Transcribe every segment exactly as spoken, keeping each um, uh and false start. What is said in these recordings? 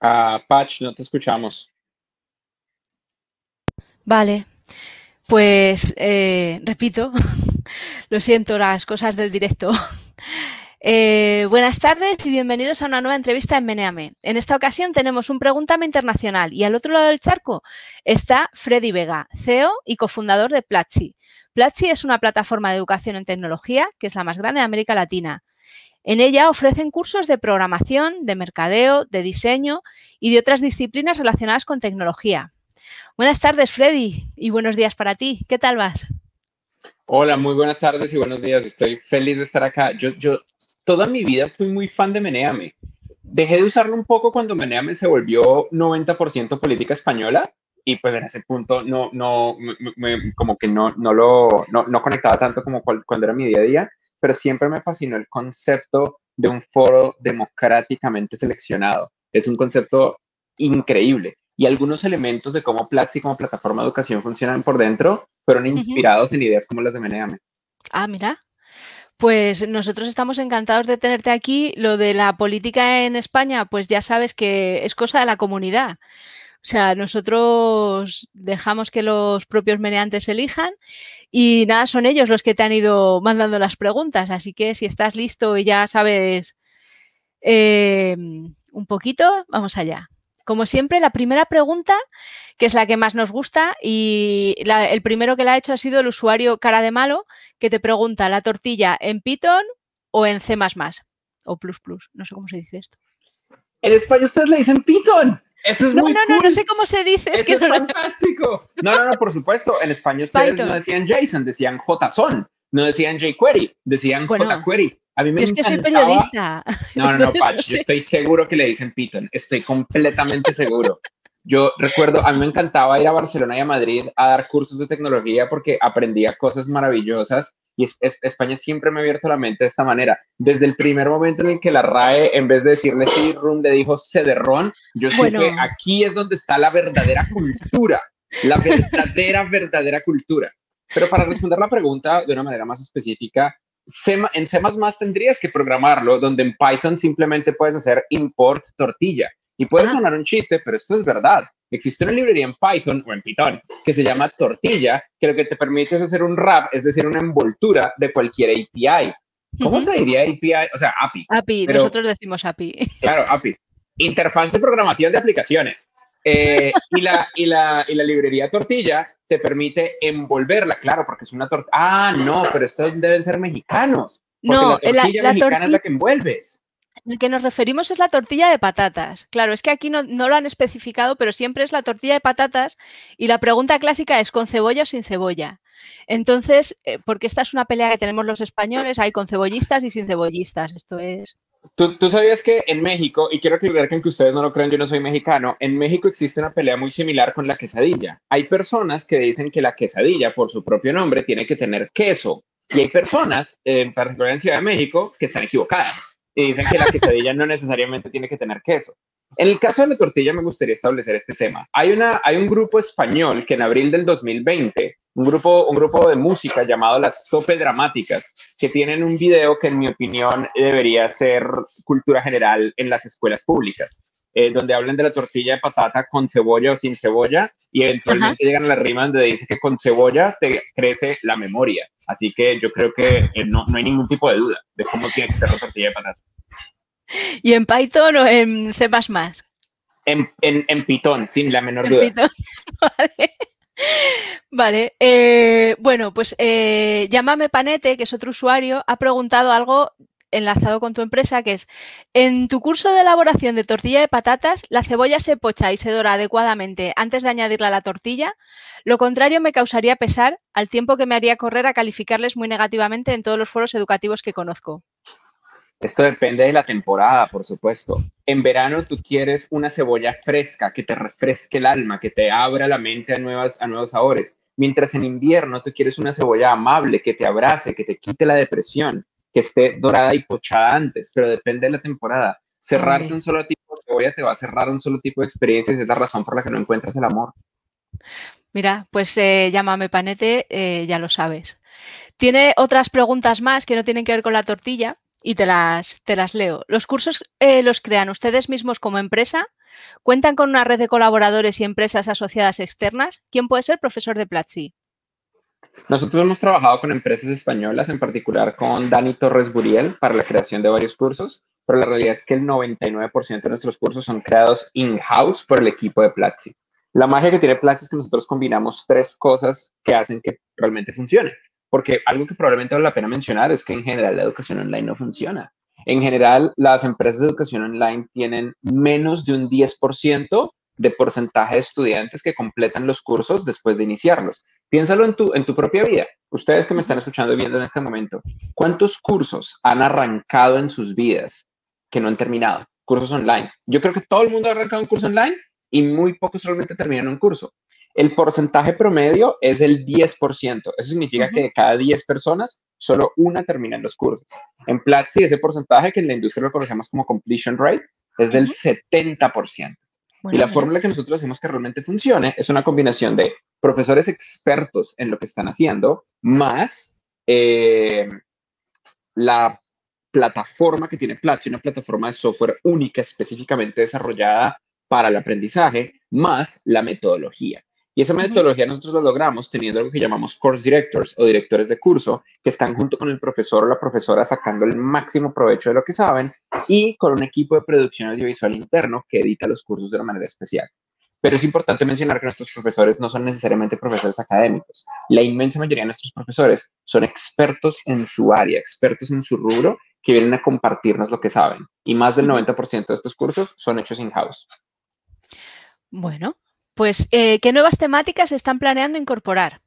Ah, Patch, no te escuchamos. Vale, pues eh, repito, lo siento, las cosas del directo. Eh, buenas tardes y bienvenidos a una nueva entrevista en Meneame. En esta ocasión tenemos un Pregúntame Internacional y al otro lado del charco está Freddy Vega, C E O y cofundador de Platzi. Platzi es una plataforma de educación en tecnología que es la más grande de América Latina. En ella ofrecen cursos de programación, de mercadeo, de diseño y de otras disciplinas relacionadas con tecnología. Buenas tardes, Freddy, y buenos días para ti. ¿Qué tal vas? Hola, muy buenas tardes y buenos días. Estoy feliz de estar acá. Yo, yo toda mi vida fui muy fan de Meneame. Dejé de usarlo un poco cuando Meneame se volvió noventa por ciento política española y pues en ese punto no, no, me- me- como que no, no lo, no, no conectaba tanto como cual- cuando era mi día a día, pero siempre me fascinó el concepto de un foro democráticamente seleccionado. Es un concepto increíble y algunos elementos de cómo Platzi como plataforma de educación funcionan por dentro fueron Ujú. inspirados en ideas como las de Meneame. Ah, mira. Pues nosotros estamos encantados de tenerte aquí. Lo de la política en España, pues ya sabes que es cosa de la comunidad. O sea, nosotros dejamos que los propios meneantes elijan y nada, son ellos los que te han ido mandando las preguntas. Así que si estás listo y ya sabes eh, un poquito, vamos allá. Como siempre, la primera pregunta, que es la que más nos gusta, y la, el primero que la ha hecho ha sido el usuario Cara de Malo, que te pregunta, ¿la tortilla en Python o en C más más? O plus plus, no sé cómo se dice esto. En España ustedes le dicen Python. Eso es No, muy no, no, no cool. sé cómo se dice, es Eso que es no lo... fantástico. No, no, no, por supuesto. En España ustedes no Python. decían JSON, decían JSON. No decían jQuery, decían Bueno, jQuery. A mí me yo es que soy encantaba. periodista, No, no, no, entonces no Patch. Yo sé. estoy seguro que le dicen Python. Estoy completamente seguro. Yo recuerdo, a mí me encantaba ir a Barcelona y a Madrid a dar cursos de tecnología porque aprendía cosas maravillosas y es- es- España siempre me ha abierto la mente de esta manera. Desde el primer momento en el que la RAE, en vez de decirle CD-ROOM, le dijo CD-ROM, yo supe, Bueno, aquí es donde está la verdadera cultura, la verdadera, verdadera cultura. Pero para responder la pregunta de una manera más específica, C, en C++ tendrías que programarlo, donde en Python simplemente puedes hacer import tortilla. Y puede ah, sonar un chiste, pero esto es verdad. Existe una librería en Python o en Python que se llama Tortilla, que lo que te permite es hacer un wrap, es decir, una envoltura de cualquier A P I. ¿Cómo uh-huh. se diría A P I? O sea, A P I. A P I, Pero nosotros decimos A P I. claro, A P I. Interfaz de programación de aplicaciones. Eh, y, la, y, la, y la librería Tortilla te permite envolverla, claro, porque es una tortilla. Ah, no, pero estos deben ser mexicanos, porque la No, la, tortilla la mexicana es tortilla la que envuelves. al que nos referimos es la tortilla de patatas. Claro, es que aquí no, no lo han especificado, pero siempre es la tortilla de patatas y la pregunta clásica es ¿con cebolla o sin cebolla? Entonces, eh, porque esta es una pelea que tenemos los españoles, hay con cebollistas y sin cebollistas. Esto es... ¿Tú, tú sabías que en México, y quiero aclarar que aunque ustedes no lo crean, yo no soy mexicano, en México existe una pelea muy similar con la quesadilla. Hay personas que dicen que la quesadilla, por su propio nombre, tiene que tener queso. Y hay personas, eh, en particular en Ciudad de México, que están equivocadas y dicen que la quesadilla no necesariamente tiene que tener queso. En el caso de la tortilla me gustaría establecer este tema. Hay, una, hay un grupo español que en abril del dos mil veinte, un grupo, un grupo de música llamado Las Tope Dramáticas, que tienen un video que en mi opinión debería ser cultura general en las escuelas públicas, eh, donde hablan de la tortilla de patata con cebolla o sin cebolla y Ajá. eventualmente llegan a la rima donde dice que con cebolla te crece la memoria. Así que yo creo que eh, no, no hay ningún tipo de duda de cómo tiene que ser la tortilla de patata. ¿Y en Python o en C más más? En, en, en Python, sin la menor En duda. Python. Vale. Vale, eh, bueno, pues eh, Llámame Panete, que es otro usuario, ha preguntado algo enlazado con tu empresa, que es, en tu curso de elaboración de tortilla de patatas, la cebolla se pocha y se dora adecuadamente antes de añadirla a la tortilla. Lo contrario me causaría pesar al tiempo que me haría correr a calificarles muy negativamente en todos los foros educativos que conozco. Esto depende de la temporada, por supuesto. En verano tú quieres una cebolla fresca que te refresque el alma, que te abra la mente a, nuevas, a nuevos sabores. Mientras en invierno tú quieres una cebolla amable, que te abrace, que te quite la depresión, que esté dorada y pochada antes, pero depende de la temporada. Cerrarte un Hombre, solo tipo de cebolla te va a cerrar un solo tipo de experiencias y es la razón por la que no encuentras el amor. mira, pues eh, Llámame Panete, eh, ya lo sabes. Tiene otras preguntas más que no tienen que ver con la tortilla y te las, te las leo. ¿Los cursos eh, los crean ustedes mismos como empresa? ¿Cuentan con una red de colaboradores y empresas asociadas externas? ¿Quién puede ser profesor de Platzi? Nosotros hemos trabajado con empresas españolas, en particular con Dani Torres Buriel, para la creación de varios cursos, pero la realidad es que el noventa y nueve por ciento de nuestros cursos son creados in-house por el equipo de Platzi. La magia que tiene Platzi es que nosotros combinamos tres cosas que hacen que realmente funcione. Porque algo que probablemente vale la pena mencionar es que en general la educación online no funciona. En general, las empresas de educación online tienen menos de un diez por ciento de porcentaje de estudiantes que completan los cursos después de iniciarlos. Piénsalo en tu, en tu propia vida. Ustedes que me están escuchando y viendo en este momento, ¿cuántos cursos han arrancado en sus vidas que no han terminado? Cursos online. Yo creo que todo el mundo ha arrancado un curso online y muy pocos solamente terminan un curso. El porcentaje promedio es del diez por ciento. Eso significa uh-huh. que de cada diez personas, solo una termina en los cursos. En Platzi, ese porcentaje, que en la industria lo conocemos como completion rate, es del uh-huh. setenta por ciento. Bueno, y la bueno. fórmula que nosotros hacemos que realmente funcione es una combinación de profesores expertos en lo que están haciendo, más eh, la plataforma que tiene Platzi, una plataforma de software única específicamente desarrollada para el aprendizaje, más la metodología. Y esa metodología nosotros la logramos teniendo algo que llamamos course directors o directores de curso, que están junto con el profesor o la profesora sacando el máximo provecho de lo que saben y con un equipo de producción audiovisual interno que edita los cursos de una manera especial. Pero es importante mencionar que nuestros profesores no son necesariamente profesores académicos. La inmensa mayoría de nuestros profesores son expertos en su área, expertos en su rubro, que vienen a compartirnos lo que saben. Y más del noventa por ciento de estos cursos son hechos in-house. Bueno, pues, eh, ¿qué nuevas temáticas están planeando incorporar?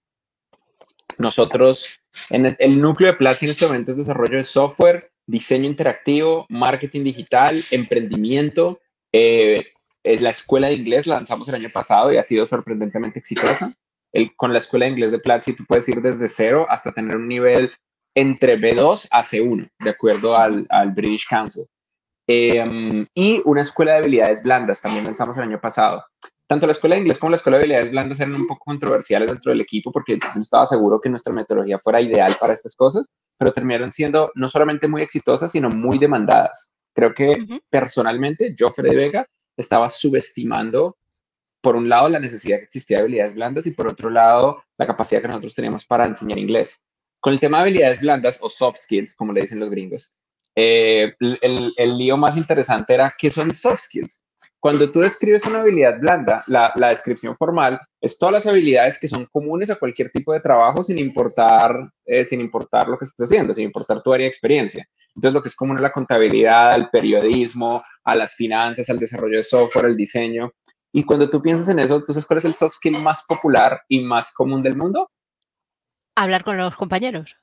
Nosotros, en el, el núcleo de Platzi en este momento es desarrollo de software, diseño interactivo, marketing digital, emprendimiento. Eh, la escuela de inglés la lanzamos el año pasado y ha sido sorprendentemente exitosa. El, con la escuela de inglés de Platzi tú puedes ir desde cero hasta tener un nivel entre B dos a C uno, de acuerdo al, al British Council. Eh, um, y una escuela de habilidades blandas también lanzamos el año pasado. Tanto la escuela de inglés como la escuela de habilidades blandas eran un poco controversiales dentro del equipo porque no estaba seguro que nuestra metodología fuera ideal para estas cosas, pero terminaron siendo no solamente muy exitosas, sino muy demandadas. Creo que uh-huh. personalmente yo, Freddy Vega, estaba subestimando, por un lado, la necesidad que existía de habilidades blandas y por otro lado, la capacidad que nosotros teníamos para enseñar inglés. Con el tema de habilidades blandas o soft skills, como le dicen los gringos, eh, el, el lío más interesante era ¿qué son soft skills? Cuando tú describes una habilidad blanda, la, la descripción formal es todas las habilidades que son comunes a cualquier tipo de trabajo sin importar, eh, sin importar lo que estés haciendo, sin importar tu área de experiencia. Entonces, lo que es común a la contabilidad, al periodismo, a las finanzas, al desarrollo de software, al diseño. Y cuando tú piensas en eso, entonces, ¿cuál es el soft skill más popular y más común del mundo? Hablar con los compañeros.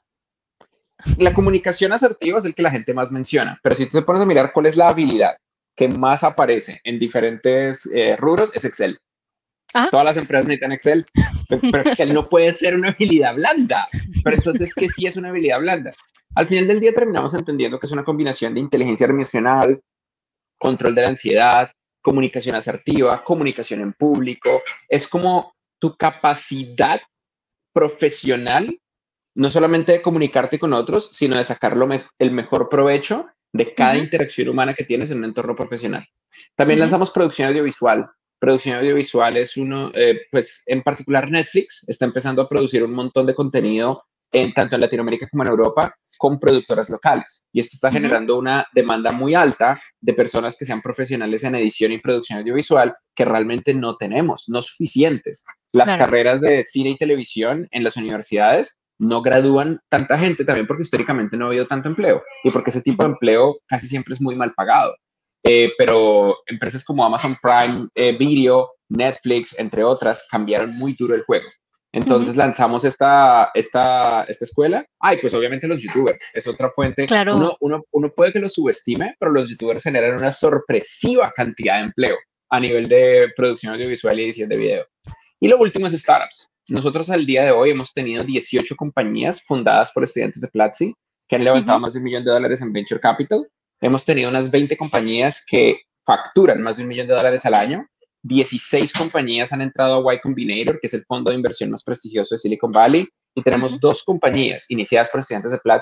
La comunicación asertiva es el que la gente más menciona, pero si tú te pones a mirar cuál es la habilidad que más aparece en diferentes eh, rubros, es Excel. ¿Ah? Todas las empresas necesitan Excel, pero Excel no puede ser una habilidad blanda. Pero entonces, ¿qué sí es una habilidad blanda? Al final del día terminamos entendiendo que es una combinación de inteligencia emocional, control de la ansiedad, comunicación asertiva, comunicación en público. Es como tu capacidad profesional, no solamente de comunicarte con otros, sino de sacar lo me- el mejor provecho de cada uh-huh. interacción humana que tienes en un entorno profesional. También uh-huh. lanzamos producción audiovisual. Producción audiovisual es uno, eh, pues en particular Netflix está empezando a producir un montón de contenido en, tanto en Latinoamérica como en Europa con productoras locales. Y esto está uh-huh. generando una demanda muy alta de personas que sean profesionales en edición y producción audiovisual que realmente no tenemos, no suficientes. Las claro. carreras de cine y televisión en las universidades no gradúan tanta gente también porque históricamente no ha habido tanto empleo y porque ese tipo uh-huh. de empleo casi siempre es muy mal pagado. Eh, pero empresas como Amazon Prime eh, Video, Netflix, entre otras, cambiaron muy duro el juego. Entonces uh-huh. lanzamos esta, esta, esta escuela. Ay, pues obviamente los youtubers, es otra fuente. Claro. Uno, uno, uno puede que los subestime, pero los youtubers generan una sorpresiva cantidad de empleo a nivel de producción audiovisual y edición de video. Y lo último es startups. Nosotros al día de hoy hemos tenido dieciocho compañías fundadas por estudiantes de Platzi que han levantado uh-huh. más de un millón de dólares en Venture Capital. Hemos tenido unas veinte compañías que facturan más de un millón de dólares al año. dieciséis compañías han entrado a Y Combinator, que es el fondo de inversión más prestigioso de Silicon Valley. Y tenemos uh-huh. dos compañías iniciadas por estudiantes de Platzi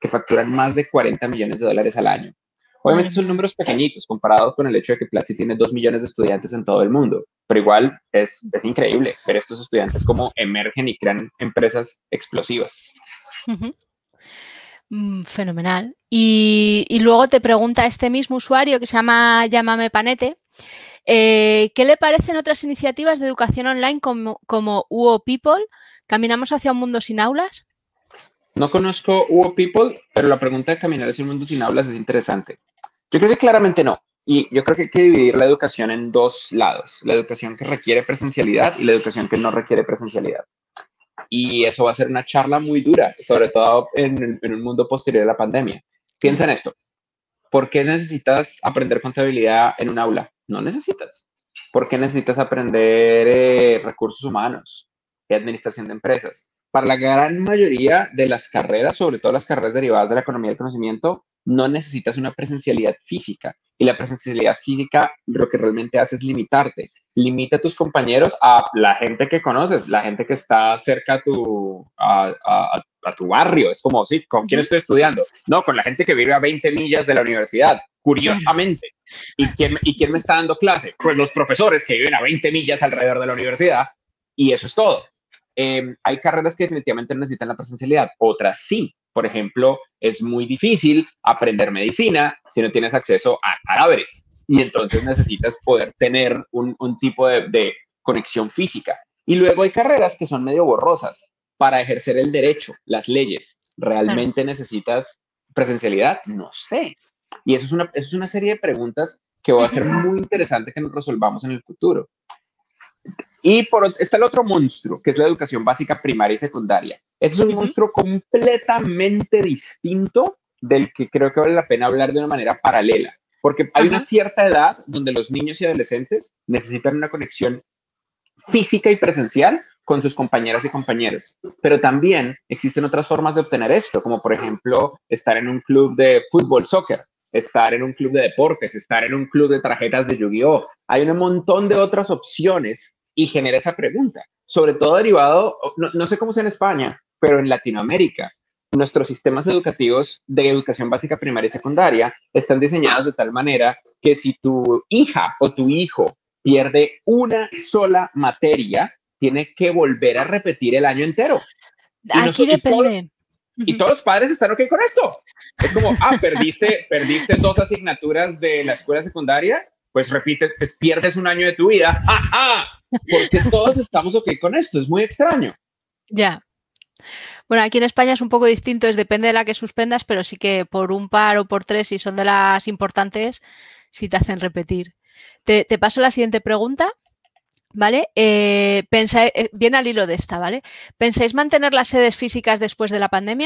que facturan más de cuarenta millones de dólares al año. Obviamente son números pequeñitos comparados con el hecho de que Platzi tiene dos millones de estudiantes en todo el mundo, pero igual es, es increíble ver estos estudiantes cómo emergen y crean empresas explosivas. Uh-huh. Mm, fenomenal. Y, y luego te pregunta este mismo usuario que se llama Llámame Panete, eh, ¿qué le parecen otras iniciativas de educación online como, como U O People? ¿Caminamos hacia un mundo sin aulas? No conozco U O People, pero la pregunta de caminar hacia un mundo sin aulas es interesante. Yo creo que claramente no. Y yo creo que hay que dividir la educación en dos lados. La educación que requiere presencialidad y la educación que no requiere presencialidad. Y eso va a ser una charla muy dura, sobre todo en, en un mundo posterior a la pandemia. Piensa en esto. ¿Por qué necesitas aprender contabilidad en un aula? No necesitas. ¿Por qué necesitas aprender eh, recursos humanos y administración de empresas? Para la gran mayoría de las carreras, sobre todo las carreras derivadas de la economía del conocimiento, no necesitas una presencialidad física. Y la presencialidad física lo que realmente hace es limitarte. Limita a tus compañeros a la gente que conoces, la gente que está cerca a tu, a, a, a tu barrio. Es como, sí, ¿con quién estoy estudiando? No, con la gente que vive a veinte millas de la universidad, curiosamente. ¿Y quién, ¿Y quién me está dando clase? Pues los profesores que viven a veinte millas alrededor de la universidad. Y eso es todo. Eh, hay carreras que definitivamente no necesitan la presencialidad, otras sí. Por ejemplo, es muy difícil aprender medicina si no tienes acceso a cadáveres y entonces necesitas poder tener un, un tipo de, de conexión física. Y luego hay carreras que son medio borrosas. Para ejercer el derecho, las leyes, ¿realmente claro. necesitas presencialidad? No sé. Y eso es, una, eso es una serie de preguntas que va a ser muy interesante que nos resolvamos en el futuro. Y por, está el otro monstruo, que es la educación básica primaria y secundaria. Ese es un uh-huh. monstruo completamente distinto del que creo que vale la pena hablar de una manera paralela, porque hay uh-huh. una cierta edad donde los niños y adolescentes necesitan una conexión física y presencial con sus compañeras y compañeros, pero también existen otras formas de obtener esto, como por ejemplo estar en un club de fútbol, soccer, estar en un club de deportes, estar en un club de tarjetas de Yu-Gi-Oh! Hay un montón de otras opciones y genera esa pregunta, sobre todo derivado, no, no sé cómo sea en España, pero en Latinoamérica, nuestros sistemas educativos de educación básica primaria y secundaria están diseñados de tal manera que si tu hija o tu hijo pierde una sola materia, tiene que volver a repetir el año entero. Y Aquí depende. Y, todo, y todos los padres están ok con esto. Es como, ah, perdiste, perdiste dos asignaturas de la escuela secundaria, pues repites, pues pierdes un año de tu vida. ¡Ja, ja! Porque todos estamos ok con esto, es muy extraño. Ya. Bueno, aquí en España es un poco distinto, es depende de la que suspendas, pero sí que por un par o por tres, si son de las importantes, sí te hacen repetir. Te, te paso la siguiente pregunta, ¿vale? Eh, pensáis, eh, viene al hilo de esta, ¿vale? ¿Pensáis mantener las sedes físicas después de la pandemia?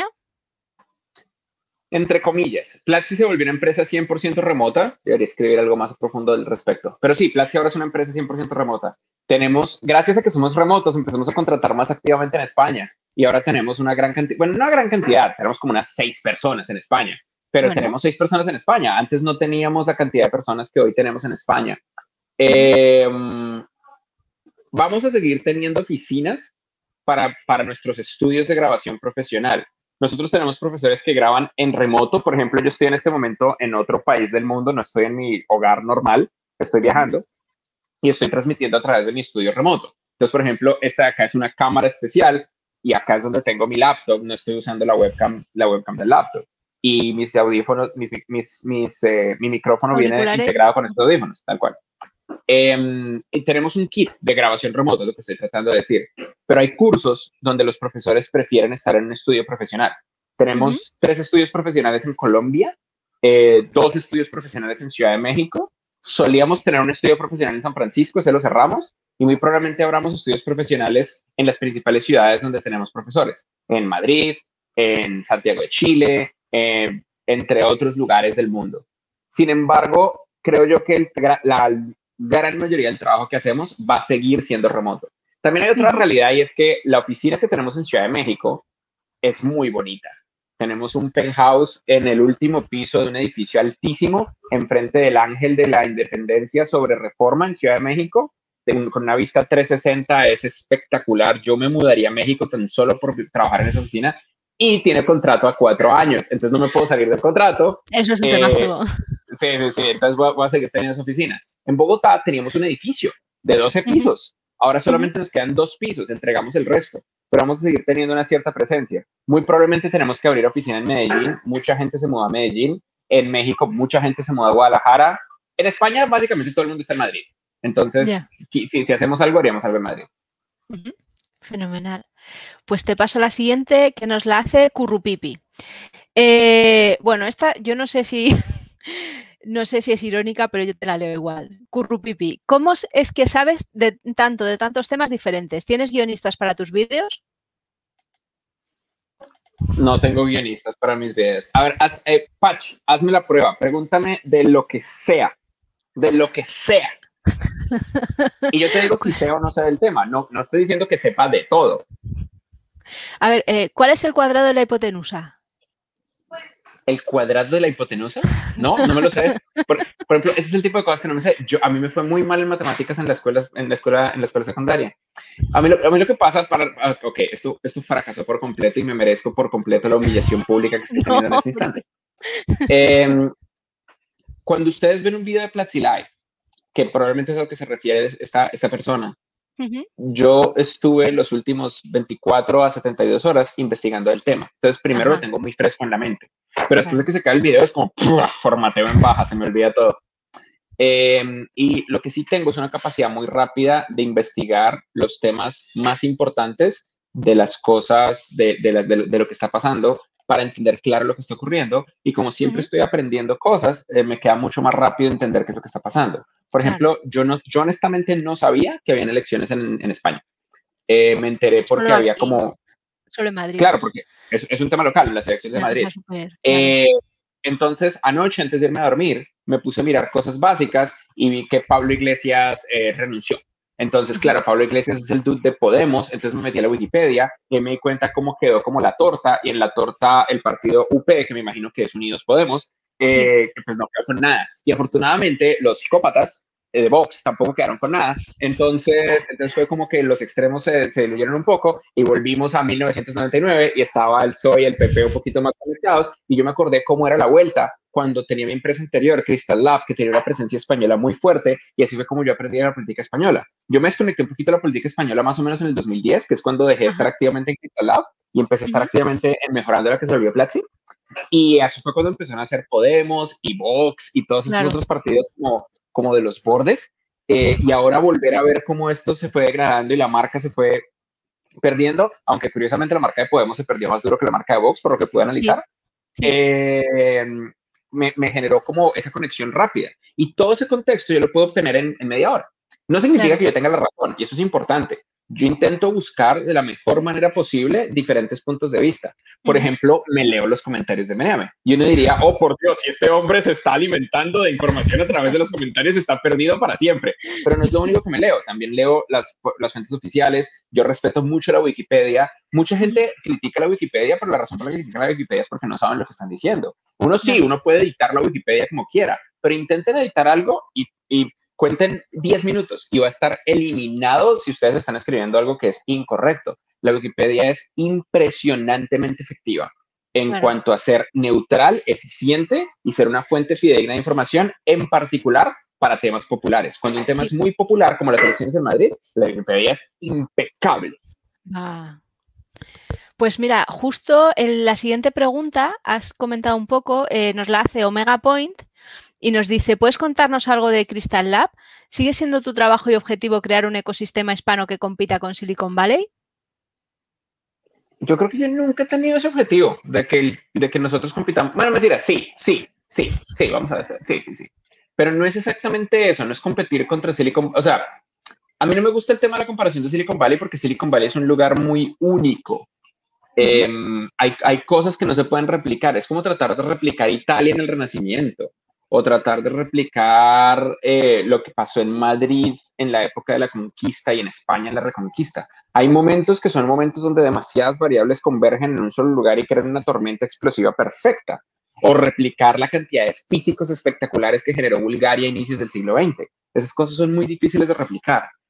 Entre comillas, Platzi se volvió una empresa cien por ciento remota. Debería escribir algo más profundo al respecto. Pero sí, Platzi ahora es una empresa cien por ciento remota. Tenemos, gracias a que somos remotos, empezamos a contratar más activamente en España. Y ahora tenemos una gran cantidad, bueno, no una gran cantidad, tenemos como unas seis personas en España. Pero bueno. tenemos seis personas en España. Antes no teníamos la cantidad de personas que hoy tenemos en España. Eh, vamos a seguir teniendo oficinas para, para nuestros estudios de grabación profesional. Nosotros tenemos profesores que graban en remoto. Por ejemplo, yo estoy en este momento en otro país del mundo, no estoy en mi hogar normal, estoy viajando y estoy transmitiendo a través de mi estudio remoto. Entonces, por ejemplo, esta de acá es una cámara especial y acá es donde tengo mi laptop, no estoy usando la webcam, la webcam del laptop. Y mis audífonos, mis, mis, mis, eh, mi micrófono viene integrado con estos audífonos, tal cual. Eh, y tenemos un kit de grabación remota, es lo que estoy tratando de decir. Pero hay cursos donde los profesores prefieren estar en un estudio profesional. Tenemos uh-huh. tres estudios profesionales en Colombia, eh, dos estudios profesionales en Ciudad de México. Solíamos tener un estudio profesional en San Francisco, ese lo cerramos. Y muy probablemente abramos estudios profesionales en las principales ciudades donde tenemos profesores. En Madrid, en Santiago de Chile, eh, entre otros lugares del mundo. Sin embargo, creo yo que el, la gran mayoría del trabajo que hacemos va a seguir siendo remoto. También hay otra uh-huh. realidad y es que la oficina que tenemos en Ciudad de México es muy bonita. Tenemos un penthouse en el último piso de un edificio altísimo enfrente del Ángel de la Independencia sobre Reforma en Ciudad de México, con una vista trescientos sesenta, es espectacular. Yo me mudaría a México tan solo por trabajar en esa oficina. y tiene contrato a cuatro años, entonces no me puedo salir del contrato. Eso es un eh, temazo. Sí, sí, sí, entonces voy a, voy a seguir teniendo esa oficina. En Bogotá teníamos un edificio de doce pisos, ahora solamente uh-huh. nos quedan dos pisos, entregamos el resto, pero vamos a seguir teniendo una cierta presencia. Muy probablemente tenemos que abrir oficina en Medellín, mucha gente se muda a Medellín, en México mucha gente se muda a Guadalajara, en España básicamente todo el mundo está en Madrid, entonces yeah. si, si hacemos algo haríamos algo en Madrid. Uh-huh. Fenomenal. Pues te paso la siguiente que nos la hace Currupipi. Eh, bueno, esta yo no sé si no sé si es irónica, pero yo te la leo igual. Currupipi, ¿cómo es que sabes de tanto de tantos temas diferentes? ¿Tienes guionistas para tus vídeos? No tengo guionistas para mis videos. A ver, haz, eh, Patch, hazme la prueba. Pregúntame de lo que sea. De lo que sea. Y yo te digo si sé o no sé del tema. No, no estoy diciendo que sepa de todo. A ver, eh, ¿cuál es el cuadrado de la hipotenusa? ¿El cuadrado de la hipotenusa? No, no me lo sé. Por, por ejemplo, ese es el tipo de cosas que no me sé. Yo, a mí me fue muy mal en matemáticas en la escuela, en la escuela, en la escuela secundaria. A mí, lo, a mí lo que pasa para... Ok, esto, esto fracasó por completo y me merezco por completo la humillación pública que estoy teniendo no, en este instante. Eh, cuando ustedes ven un video de Platzi Live, que probablemente es a lo que se refiere esta, esta persona, uh-huh. yo estuve los últimos veinticuatro a setenta y dos horas investigando el tema. Entonces, primero uh-huh. lo tengo muy fresco en la mente. Pero después de que se cae el video es como ¡puf! Formateo en baja, se me olvida todo. Eh, y lo que sí tengo es una capacidad muy rápida de investigar los temas más importantes de las cosas, de, de, la, de, de lo que está pasando, para entender claro lo que está ocurriendo. Y como siempre uh-huh. estoy aprendiendo cosas, eh, me queda mucho más rápido entender qué es lo que está pasando. Por claro. ejemplo, yo, no, yo honestamente no sabía que habían elecciones en, en España. Eh, me enteré porque Solo había aquí. como... Solo en Madrid. Claro, porque es, es un tema local, las elecciones de Madrid. Super, claro. eh, entonces, anoche, antes de irme a dormir, me puse a mirar cosas básicas y vi que Pablo Iglesias eh, renunció. Entonces, claro, Pablo Iglesias es el dude de Podemos, entonces me metí a la Wikipedia y me di cuenta cómo quedó como la torta, y en la torta el partido U P, que me imagino que es Unidos Podemos, eh, sí. que pues no quedó con nada. Y afortunadamente los psicópatas de Vox tampoco quedaron con nada. Entonces, entonces fue como que los extremos se, se diluyeron un poco y volvimos a mil novecientos noventa y nueve y estaba el P S O E y el P P un poquito más conectados, y yo me acordé cómo era la vuelta cuando tenía mi empresa anterior, Crystal Lab, que tenía una presencia española muy fuerte, y así fue como yo aprendí la política española. Yo me desconecté un poquito de la política española más o menos en el dos mil diez, que es cuando dejé de estar activamente en Crystal Lab y empecé a estar uh-huh. activamente en Mejorando la que se volvió Platzi. Y así fue cuando empezaron a hacer Podemos y Vox y todos claro. estos otros partidos como, como de los bordes. Eh, y ahora volver a ver cómo esto se fue degradando y la marca se fue perdiendo, aunque curiosamente la marca de Podemos se perdió más duro que la marca de Vox, por lo que pude analizar. Sí. Sí. Eh, me, me generó como esa conexión rápida. Y todo ese contexto yo lo puedo obtener en, en media hora. No significa claro. que yo tenga la razón, y eso es importante. Yo intento buscar de la mejor manera posible diferentes puntos de vista. Por uh-huh. ejemplo, me leo los comentarios de Meneame. Y uno diría, oh, por Dios, si este hombre se está alimentando de información a través de los comentarios, está perdido para siempre. Pero no es lo único que me leo. También leo las, las fuentes oficiales. Yo respeto mucho la Wikipedia. Mucha gente critica la Wikipedia, pero la razón por la que critican la Wikipedia es porque no saben lo que están diciendo. Uno sí, uno puede editar la Wikipedia como quiera, pero intenten editar algo y, y cuenten diez minutos y va a estar eliminado si ustedes están escribiendo algo que es incorrecto. La Wikipedia es impresionantemente efectiva en claro. cuanto a ser neutral, eficiente y ser una fuente fidedigna de información, en particular para temas populares. Cuando un tema sí. es muy popular, como las elecciones en Madrid, la Wikipedia es impecable. Ah. Pues mira, justo en la siguiente pregunta, has comentado un poco, eh, nos la hace Omega Point, y nos dice, ¿puedes contarnos algo de Crystal Lab? ¿Sigue siendo tu trabajo y objetivo crear un ecosistema hispano que compita con Silicon Valley? Yo creo que yo nunca he tenido ese objetivo de que, de que nosotros compitamos. Bueno, mentira, sí, sí, sí, sí, vamos a ver, sí, sí, sí. Pero no es exactamente eso, no es competir contra Silicon, o sea, a mí no me gusta el tema de la comparación de Silicon Valley porque Silicon Valley es un lugar muy único. Eh, hay, hay cosas que no se pueden replicar, es como tratar de replicar Italia en el Renacimiento, o tratar de replicar eh, lo que pasó en Madrid en la época de la conquista y en España en la reconquista. Hay momentos que son momentos donde demasiadas variables convergen en un solo lugar y crean una tormenta explosiva perfecta, o replicar la cantidad de físicos espectaculares que generó Bulgaria a inicios del siglo veinte. Esas cosas son muy difíciles de replicar.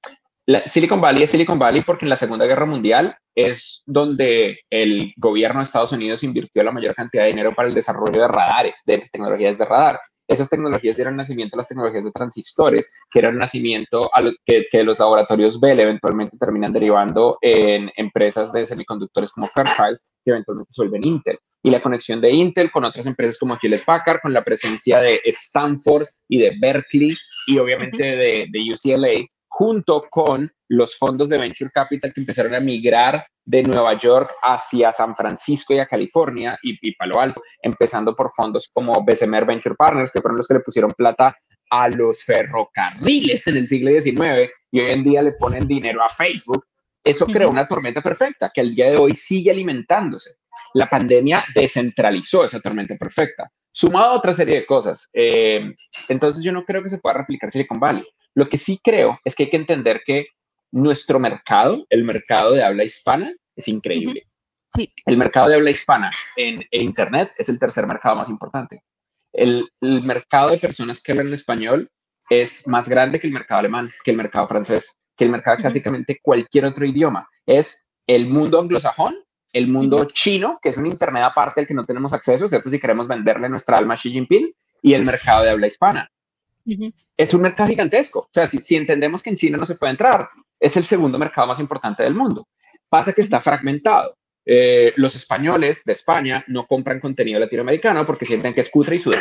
La Silicon Valley es Silicon Valley porque en la Segunda Guerra Mundial es donde el gobierno de Estados Unidos invirtió la mayor cantidad de dinero para el desarrollo de radares, de tecnologías de radar. Esas tecnologías dieron nacimiento a las tecnologías de transistores, que eran nacimiento a lo que, que los laboratorios Bell eventualmente terminan derivando en empresas de semiconductores como Fairchild, que eventualmente se vuelven Intel. Y la conexión de Intel con otras empresas como Hewlett Packard, con la presencia de Stanford y de Berkeley y obviamente uh-huh. de, de U C L A, junto con los fondos de Venture Capital que empezaron a migrar de Nueva York hacia San Francisco y a California y, y Palo Alto, empezando por fondos como Bessemer Venture Partners, que fueron los que le pusieron plata a los ferrocarriles en el siglo diecinueve y hoy en día le ponen dinero a Facebook. Eso uh-huh. creó una tormenta perfecta que al día de hoy sigue alimentándose. La pandemia descentralizó esa tormenta perfecta, sumado a otra serie de cosas. Eh, entonces yo no creo que se pueda replicar Silicon Valley. Lo que sí creo es que hay que entender que nuestro mercado, el mercado de habla hispana, es increíble. Uh-huh. Sí. El mercado de habla hispana en, en Internet es el tercer mercado más importante. El, el mercado de personas que hablan español es más grande que el mercado alemán, que el mercado francés, que el mercado de uh-huh. básicamente cualquier otro idioma. Es el mundo anglosajón, el mundo uh-huh. chino, que es un Internet aparte al que no tenemos acceso, ¿cierto? Si queremos venderle nuestra alma a Xi Jinping, y el mercado de habla hispana. Uh-huh. Es un mercado gigantesco. O sea, si, si entendemos que en China no se puede entrar, es el segundo mercado más importante del mundo. Pasa que está fragmentado. Eh, los españoles de España no compran contenido latinoamericano porque sienten que es cutre y sudor.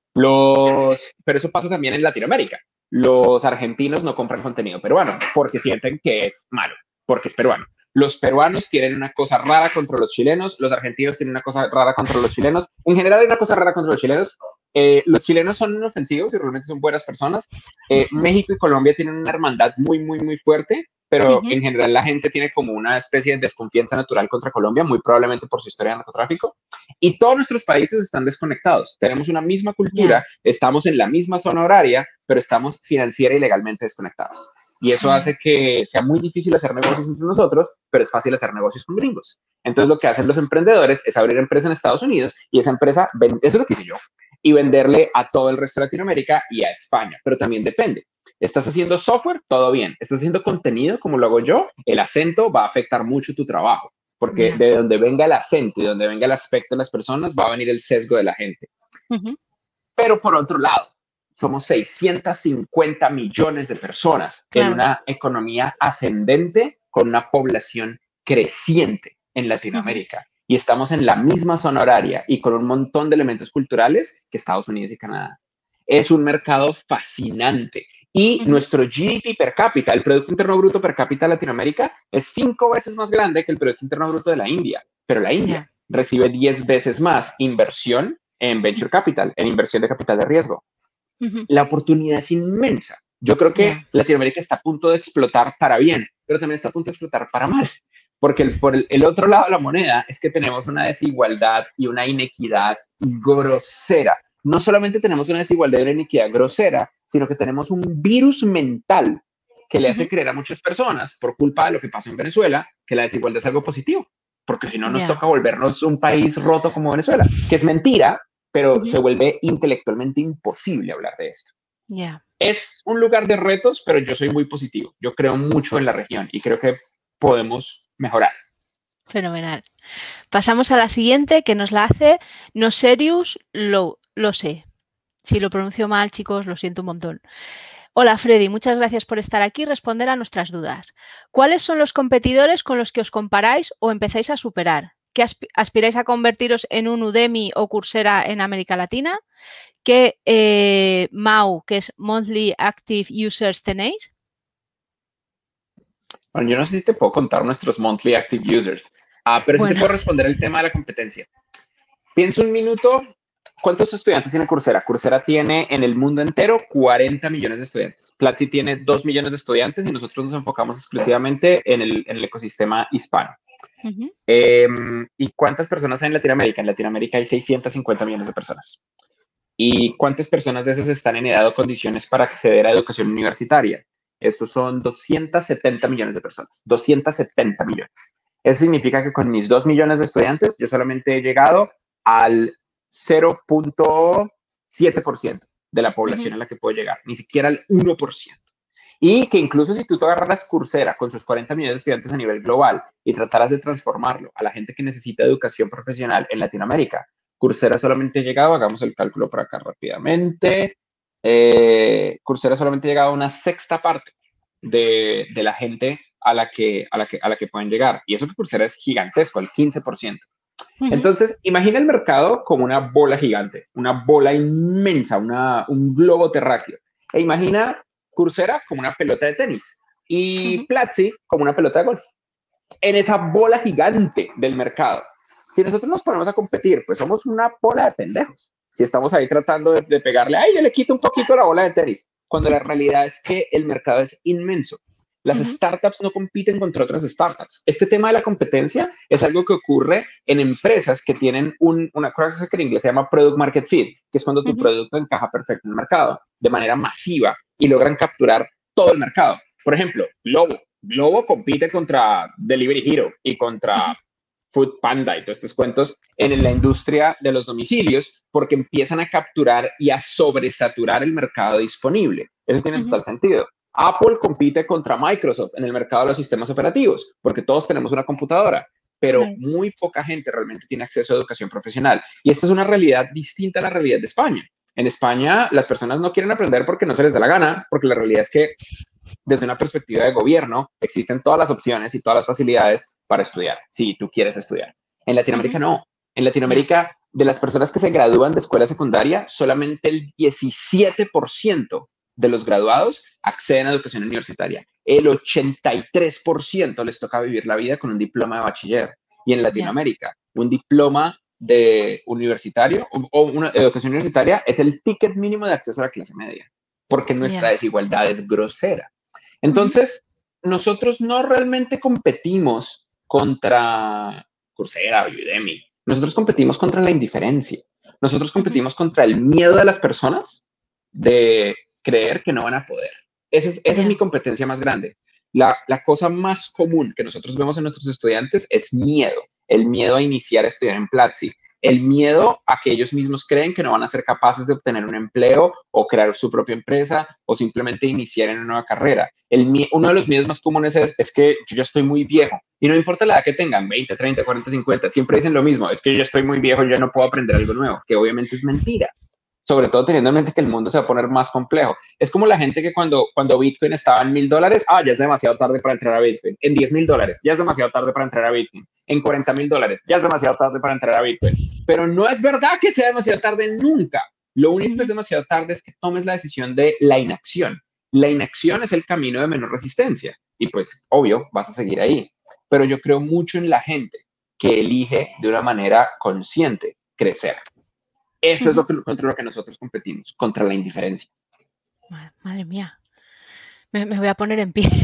Los, pero eso pasa también en Latinoamérica. Los argentinos no compran contenido peruano porque sienten que es malo, porque es peruano. Los peruanos tienen una cosa rara contra los chilenos, los argentinos tienen una cosa rara contra los chilenos. En general hay una cosa rara contra los chilenos. Eh, los chilenos son inofensivos y realmente son buenas personas. Eh, México y Colombia tienen una hermandad muy, muy, muy fuerte, pero uh-huh. en general la gente tiene como una especie de desconfianza natural contra Colombia, muy probablemente por su historia de narcotráfico. Y todos nuestros países están desconectados. Tenemos una misma cultura, yeah. estamos en la misma zona horaria, pero estamos financiera y legalmente desconectados. Y eso hace que sea muy difícil hacer negocios entre nosotros, pero es fácil hacer negocios con gringos. Entonces lo que hacen los emprendedores es abrir empresa en Estados Unidos y esa empresa, eso es lo que hice yo, y venderle a todo el resto de Latinoamérica y a España, pero también depende. ¿Estás haciendo software? Todo bien. ¿Estás haciendo contenido como lo hago yo? El acento va a afectar mucho tu trabajo, porque yeah. de donde venga el acento y donde venga el aspecto de las personas va a venir el sesgo de la gente. Uh-huh. Pero por otro lado, somos seiscientos cincuenta millones de personas claro. en una economía ascendente con una población creciente en Latinoamérica. Uh-huh. Y estamos en la misma zona horaria y con un montón de elementos culturales que Estados Unidos y Canadá. Es un mercado fascinante. Y uh-huh. nuestro G D P per cápita, el Producto Interno Bruto per cápita de Latinoamérica, es cinco veces más grande que el Producto Interno Bruto de la India. Pero la India yeah. recibe diez veces más inversión en Venture Capital, en inversión de capital de riesgo. Uh-huh. La oportunidad es inmensa. Yo creo que yeah. Latinoamérica está a punto de explotar para bien, pero también está a punto de explotar para mal. Porque el, por el, el otro lado de la moneda es que tenemos una desigualdad y una inequidad grosera. No solamente tenemos una desigualdad y una inequidad grosera, sino que tenemos un virus mental que le hace uh-huh. creer a muchas personas, por culpa de lo que pasó en Venezuela, que la desigualdad es algo positivo. Porque si no, nos yeah. toca volvernos un país roto como Venezuela, que es mentira, pero uh-huh. se vuelve intelectualmente imposible hablar de esto. Yeah. Es un lugar de retos, pero yo soy muy positivo. Yo creo mucho en la región y creo que podemos mejorar. Fenomenal. Pasamos a la siguiente, que nos la hace Noserius Lo, lo sé. Si lo pronuncio mal, chicos, lo siento un montón. Hola, Freddy. Muchas gracias por estar aquí y responder a nuestras dudas. ¿Cuáles son los competidores con los que os comparáis o empezáis a superar? ¿Qué asp- aspiráis a convertiros en un Udemy o Coursera en América Latina? ¿Qué eh, M A U, que es Monthly Active Users, tenéis? Bueno, yo no sé si te puedo contar nuestros Monthly Active Users, ah, pero bueno. sí te puedo responder el tema de la competencia. Piensa un minuto, ¿cuántos estudiantes tiene Coursera? Coursera tiene en el mundo entero cuarenta millones de estudiantes. Platzi tiene dos millones de estudiantes y nosotros nos enfocamos exclusivamente en el, en el ecosistema hispano. Uh-huh. Eh, ¿Y cuántas personas hay en Latinoamérica? En Latinoamérica hay seiscientos cincuenta millones de personas. ¿Y cuántas personas de esas están en edad o condiciones para acceder a educación universitaria? Esos son doscientos setenta millones de personas. doscientos setenta millones. Eso significa que con mis dos millones de estudiantes, yo solamente he llegado al cero punto siete por ciento de la población uh-huh. a la que puedo llegar, ni siquiera al uno por ciento. Y que incluso si tú te agarraras Coursera con sus cuarenta millones de estudiantes a nivel global y trataras de transformarlo a la gente que necesita educación profesional en Latinoamérica, Coursera solamente llegaba, hagamos el cálculo por acá rápidamente, eh, Coursera solamente llegaba a una sexta parte de, de la gente a la, que, a, la que, a la que pueden llegar. Y eso que Coursera es gigantesco, el quince por ciento. Uh-huh. Entonces, imagina el mercado como una bola gigante, una bola inmensa, una, un globo terráqueo. E imagina Coursera como una pelota de tenis y uh-huh. Platzi como una pelota de golf. En esa bola gigante del mercado. Si nosotros nos ponemos a competir, pues somos una bola de pendejos. Si estamos ahí tratando de, de pegarle, ay, yo le quito un poquito la bola de tenis, cuando la realidad es que el mercado es inmenso. Las uh-huh. startups no compiten contra otras startups. Este tema de la competencia es algo que ocurre en empresas que tienen un, una cosa que en inglés se llama product market fit, que es cuando tu uh-huh. producto encaja perfecto en el mercado, de manera masiva, y logran capturar todo el mercado. Por ejemplo, Globo. Globo compite contra Delivery Hero y contra uh-huh. Food Panda y todos estos cuentos en la industria de los domicilios porque empiezan a capturar y a sobresaturar el mercado disponible. Eso tiene uh-huh. total sentido. Apple compite contra Microsoft en el mercado de los sistemas operativos porque todos tenemos una computadora, pero uh-huh. muy poca gente realmente tiene acceso a educación profesional. Y esta es una realidad distinta a la realidad de España. En España, las personas no quieren aprender porque no se les da la gana, porque la realidad es que desde una perspectiva de gobierno existen todas las opciones y todas las facilidades para estudiar, si tú quieres estudiar. En Latinoamérica uh-huh. no. En Latinoamérica, de las personas que se gradúan de escuela secundaria, solamente el diecisiete por ciento de los graduados acceden a educación universitaria. El ochenta y tres por ciento les toca vivir la vida con un diploma de bachiller. Y en Latinoamérica, yeah. un diploma de universitario o, o una educación universitaria es el ticket mínimo de acceso a la clase media, porque nuestra yeah. desigualdad es grosera. Entonces, uh-huh. nosotros no realmente competimos contra Coursera o Udemy. Nosotros competimos contra la indiferencia. Nosotros competimos uh-huh. contra el miedo de las personas de creer que no van a poder. Esa es, esa yeah. es mi competencia más grande. La, la cosa más común que nosotros vemos en nuestros estudiantes es miedo. El miedo a iniciar a estudiar en Platzi. El miedo a que ellos mismos creen que no van a ser capaces de obtener un empleo o crear su propia empresa o simplemente iniciar en una nueva carrera. El, uno de los miedos más comunes es, es que yo ya estoy muy viejo. Y no importa la edad que tengan, veinte, treinta, cuarenta, cincuenta, siempre dicen lo mismo. Es que yo estoy muy viejo y ya no puedo aprender algo nuevo, que obviamente es mentira. Sobre todo teniendo en mente que el mundo se va a poner más complejo. Es como la gente que cuando, cuando Bitcoin estaba en mil dólares, ah, ya es demasiado tarde para entrar a Bitcoin. En diez mil dólares, ya es demasiado tarde para entrar a Bitcoin. En cuarenta mil dólares, ya es demasiado tarde para entrar a Bitcoin. Pero no es verdad que sea demasiado tarde nunca. Lo único que es demasiado tarde es que tomes la decisión de la inacción. La inacción es el camino de menor resistencia. Y pues, obvio, vas a seguir ahí. Pero yo creo mucho en la gente que elige de una manera consciente crecer. Eso uh-huh. es lo que, contra lo que nosotros competimos, contra la indiferencia. Madre mía, me, me voy a poner en pie.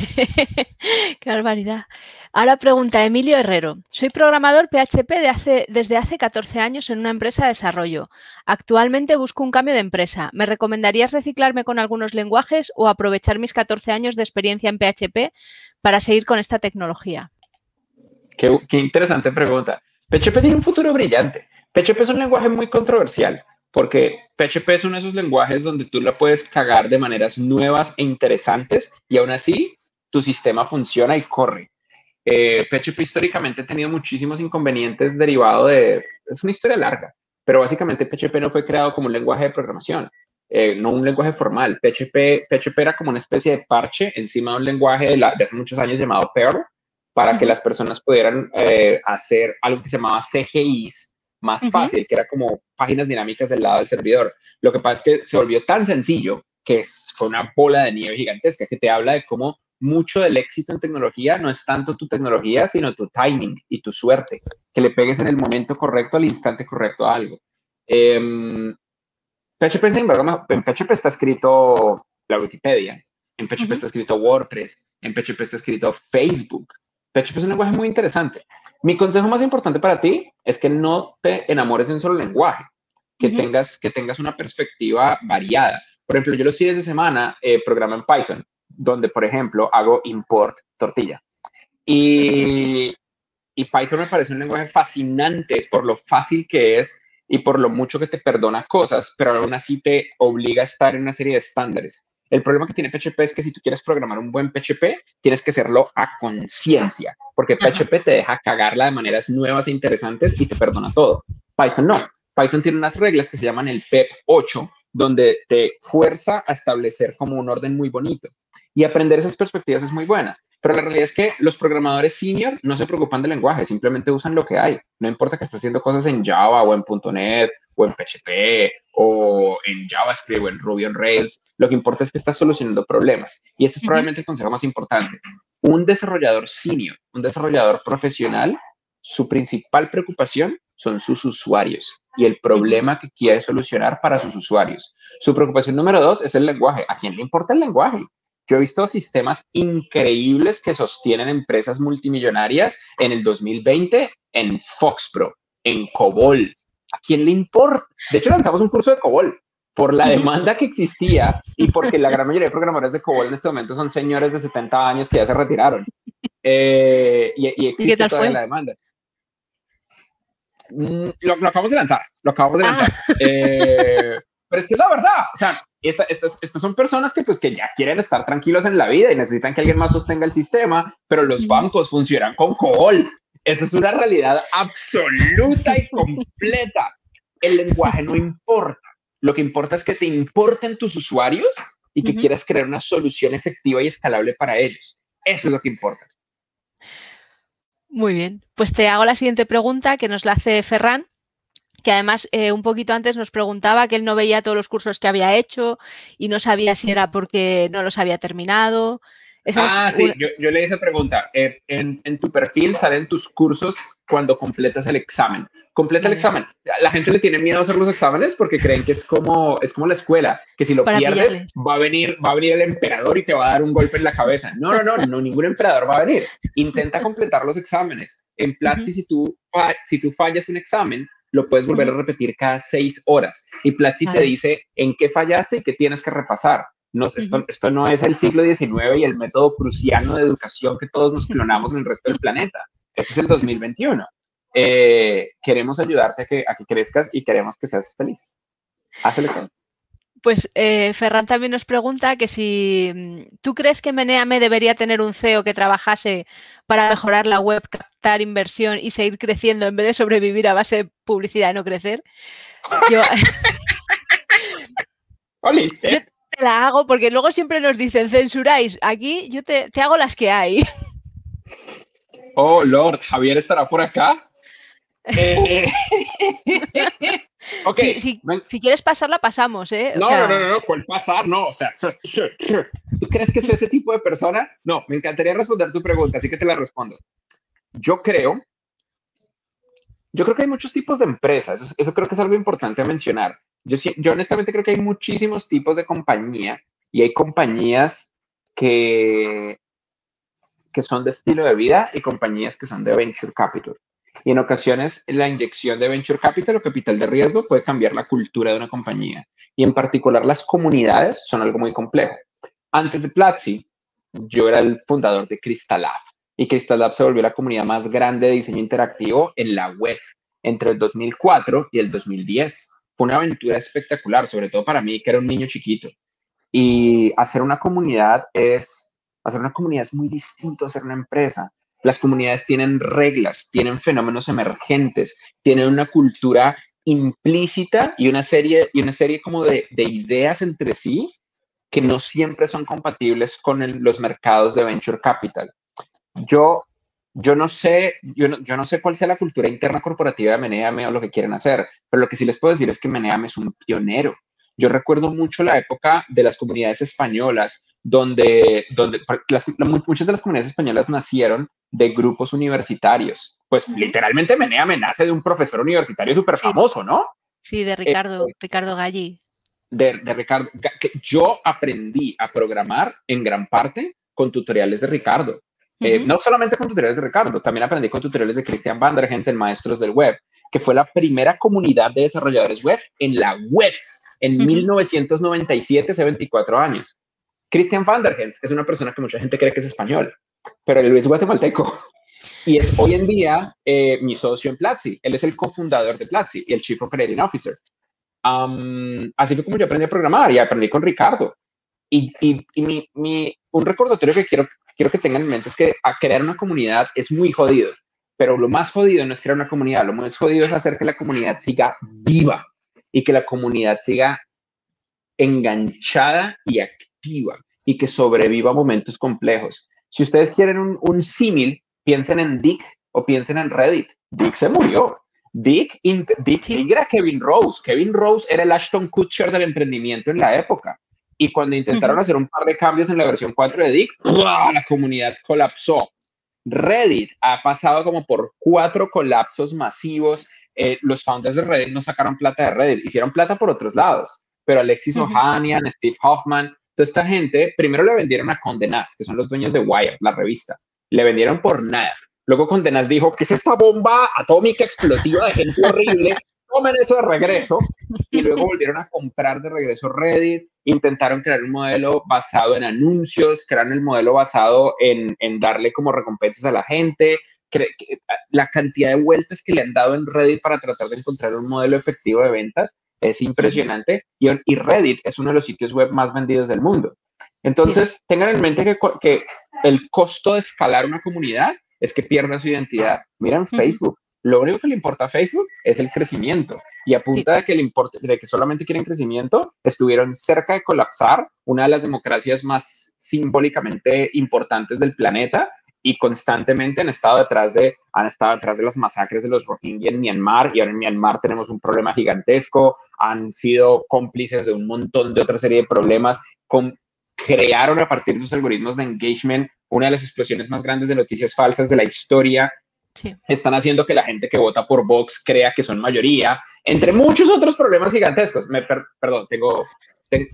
Qué barbaridad. Ahora pregunta Emilio Herrero. Soy programador P H P de hace, desde hace catorce años en una empresa de desarrollo. Actualmente busco un cambio de empresa. ¿Me recomendarías reciclarme con algunos lenguajes o aprovechar mis catorce años de experiencia en P H P para seguir con esta tecnología? Qué, qué interesante pregunta. P H P tiene un futuro brillante. P H P es un lenguaje muy controversial porque P H P es uno de esos lenguajes donde tú la puedes cagar de maneras nuevas e interesantes y aún así tu sistema funciona y corre. Eh, P H P históricamente ha tenido muchísimos inconvenientes derivados de... Es una historia larga, pero básicamente P H P no fue creado como un lenguaje de programación, eh, no un lenguaje formal. P H P, P H P era como una especie de parche encima de un lenguaje de, la, de hace muchos años llamado Perl para uh-huh. que las personas pudieran eh, hacer algo que se llamaba C G Is más uh-huh. fácil, que era como páginas dinámicas del lado del servidor. Lo que pasa es que se volvió tan sencillo que es, fue una bola de nieve gigantesca que te habla de cómo mucho del éxito en tecnología no es tanto tu tecnología, sino tu timing y tu suerte, que le pegues en el momento correcto, al instante correcto a algo. Eh, P H P, sin embargo, en P H P está escrito la Wikipedia, en P H P uh-huh. está escrito WordPress, en P H P está escrito Facebook. P H P es un lenguaje muy interesante. Mi consejo más importante para ti es que no te enamores de un solo lenguaje, que, uh-huh. tengas, que tengas una perspectiva variada. Por ejemplo, yo los fines de semana eh, programo en Python, donde, por ejemplo, hago import tortilla. Y, y Python me parece un lenguaje fascinante por lo fácil que es y por lo mucho que te perdona cosas, pero aún así te obliga a estar en una serie de estándares. El problema que tiene P H P es que si tú quieres programar un buen P H P, tienes que hacerlo a conciencia, porque P H P te deja cagarla de maneras nuevas e interesantes y te perdona todo. Python no. Python tiene unas reglas que se llaman el P E P ocho, donde te fuerza a establecer como un orden muy bonito. Y aprender esas perspectivas es muy buena. Pero la realidad es que los programadores senior no se preocupan del lenguaje, simplemente usan lo que hay. No importa que estés haciendo cosas en Java o en punto net o en P H P o en JavaScript o en Ruby on Rails. Lo que importa es que estás solucionando problemas. Y este es probablemente el consejo más importante. Un desarrollador senior, un desarrollador profesional, su principal preocupación son sus usuarios y el problema que quiere solucionar para sus usuarios. Su preocupación número dos es el lenguaje. ¿A quién le importa el lenguaje? Yo he visto sistemas increíbles que sostienen empresas multimillonarias en el dos mil veinte en Foxpro, en COBOL. ¿A quién le importa? De hecho, lanzamos un curso de COBOL por la demanda que existía y porque la gran mayoría de programadores de COBOL en este momento son señores de setenta años que ya se retiraron. Eh, y, y existe ¿Y qué tal todavía fue? la demanda. Mm, lo, lo acabamos de lanzar, lo acabamos de lanzar. Ah. Eh, pero es que es la verdad, o sea, esta, estas, estas son personas que, pues, que ya quieren estar tranquilos en la vida y necesitan que alguien más sostenga el sistema, pero los bancos funcionan con COBOL. Eso es una realidad absoluta y completa. El lenguaje no importa. Lo que importa es que te importen tus usuarios y que uh-huh. quieras crear una solución efectiva y escalable para ellos. Eso es lo que importa. Muy bien. Pues te hago la siguiente pregunta que nos la hace Ferran, que además eh, un poquito antes nos preguntaba que él no veía todos los cursos que había hecho y no sabía si era porque no los había terminado. Esa ah, es sí, una... yo, yo leí esa pregunta. En, en, en tu perfil salen tus cursos cuando completas el examen. Completa vale. el examen. La gente le tiene miedo a hacer los exámenes porque creen que es como, es como la escuela, que si lo Para pierdes pillarles. va a, venir, va a venir el emperador y te va a dar un golpe en la cabeza. No, no, no, no ningún emperador va a venir. Intenta completar los exámenes. En Platzi, uh-huh. si, tú, si tú fallas un examen, lo puedes volver uh-huh. a repetir cada seis horas. Y Platzi vale. te dice en qué fallaste y qué tienes que repasar. No, esto, uh-huh. esto no es el siglo diecinueve y el método prusiano de educación que todos nos clonamos en el resto del planeta. Este es el dos mil veintiuno. Eh, queremos ayudarte a que, a que crezcas y queremos que seas feliz. Haz el examen. Pues eh, Ferran también nos pregunta que si tú crees que Meneame debería tener un C E O que trabajase para mejorar la web, captar inversión y seguir creciendo en vez de sobrevivir a base de publicidad y no crecer. Yo, Oli, yo te la hago porque luego siempre nos dicen censuráis. Aquí yo te, te hago las que hay. Oh, Lord, Javier estará por acá. Eh, okay, si, si, si quieres pasarla, pasamos, ¿eh? O no, sea... no, no, no, ¿cuál pasar? No, o sea, ¿tú crees que soy ese tipo de persona? No, me encantaría responder tu pregunta, así que te la respondo. Yo creo, yo creo que hay muchos tipos de empresas, eso, eso creo que es algo importante a mencionar. Yo, yo honestamente creo que hay muchísimos tipos de compañía y hay compañías que, que son de estilo de vida y compañías que son de venture capital. Y en ocasiones la inyección de venture capital o capital de riesgo puede cambiar la cultura de una compañía. Y en particular las comunidades son algo muy complejo. Antes de Platzi, yo era el fundador de Crystalab. Y Crystalab se volvió la comunidad más grande de diseño interactivo en la web entre el dos mil cuatro y el dos mil diez. Fue una aventura espectacular, sobre todo para mí, que era un niño chiquito. Y hacer una comunidad es, hacer una comunidad es muy distinto a hacer una empresa. Las comunidades tienen reglas, tienen fenómenos emergentes, tienen una cultura implícita y una serie, y una serie como de, de ideas entre sí que no siempre son compatibles con el, los mercados de venture capital. Yo, yo, no sé, yo, no, yo no sé cuál sea la cultura interna corporativa de Meneame o lo que quieren hacer, pero lo que sí les puedo decir es que Meneame es un pionero. Yo recuerdo mucho la época de las comunidades españolas, donde, donde las, muchas de las comunidades españolas nacieron de grupos universitarios. Pues uh-huh. literalmente Meneame nace de un profesor universitario súper sí. famoso, ¿no? Sí, de Ricardo, eh, Ricardo Galli. De, de Ricardo, que yo aprendí a programar en gran parte con tutoriales de Ricardo. Uh-huh. Eh, no solamente con tutoriales de Ricardo, también aprendí con tutoriales de Christian Vandergens en Maestros del Web, que fue la primera comunidad de desarrolladores web en la web en uh-huh. mil novecientos noventa y siete, hace veinticuatro años. Christian Vandergens es una persona que mucha gente cree que es español, pero él es guatemalteco. Y es hoy en día eh, mi socio en Platzi. Él es el cofundador de Platzi y el Chief Operating Officer. Um, así fue como yo aprendí a programar y aprendí con Ricardo. y, y, y mi, mi, un recordatorio que quiero, quiero que tengan en mente es que a crear una comunidad es muy jodido, pero lo más jodido no es crear una comunidad, lo más jodido es hacer que la comunidad siga viva y que la comunidad siga enganchada y activa y que sobreviva a momentos complejos. Si ustedes quieren un, un símil, piensen en Dick o piensen en Reddit. Dick se murió. Dick, Dick, sí. Dick era Kevin Rose. Kevin Rose era el Ashton Kutcher del emprendimiento en la época. Y cuando intentaron uh-huh. hacer un par de cambios en la versión cuatro de Dick, ¡buah! La comunidad colapsó. Reddit ha pasado como por cuatro colapsos masivos. Eh, los founders de Reddit no sacaron plata de Reddit, hicieron plata por otros lados. Pero Alexis uh-huh. Ohanian, Steve Hoffman, toda esta gente, primero le vendieron a Condé Nast, que son los dueños de Wired, la revista. Le vendieron por nada. Luego Condé Nast dijo, ¿qué es esta bomba atómica explosiva de gente horrible? Tomen eso de regreso. Y luego volvieron a comprar de regreso Reddit. Intentaron crear un modelo basado en anuncios, crearon el modelo basado en, en darle como recompensas a la gente. Cre- que, la cantidad de vueltas que le han dado en Reddit para tratar de encontrar un modelo efectivo de ventas es impresionante. Y, y Reddit es uno de los sitios web más vendidos del mundo. Entonces, sí. tengan en mente que, que el costo de escalar una comunidad es que pierda su identidad. Miren uh-huh. Facebook. Lo único que le importa a Facebook es el crecimiento. Y a punta sí. de, que le importe, de que solamente quieren crecimiento, estuvieron cerca de colapsar una de las democracias más simbólicamente importantes del planeta y constantemente han estado detrás de, han estado detrás de las masacres de los Rohingya en Myanmar, y ahora en Myanmar tenemos un problema gigantesco. Han sido cómplices de un montón de otra serie de problemas. Con, crearon a partir de sus algoritmos de engagement una de las explosiones más grandes de noticias falsas de la historia. Sí. Están haciendo que la gente que vota por Vox crea que son mayoría, entre muchos otros problemas gigantescos. Me per, perdón, tengo, tengo...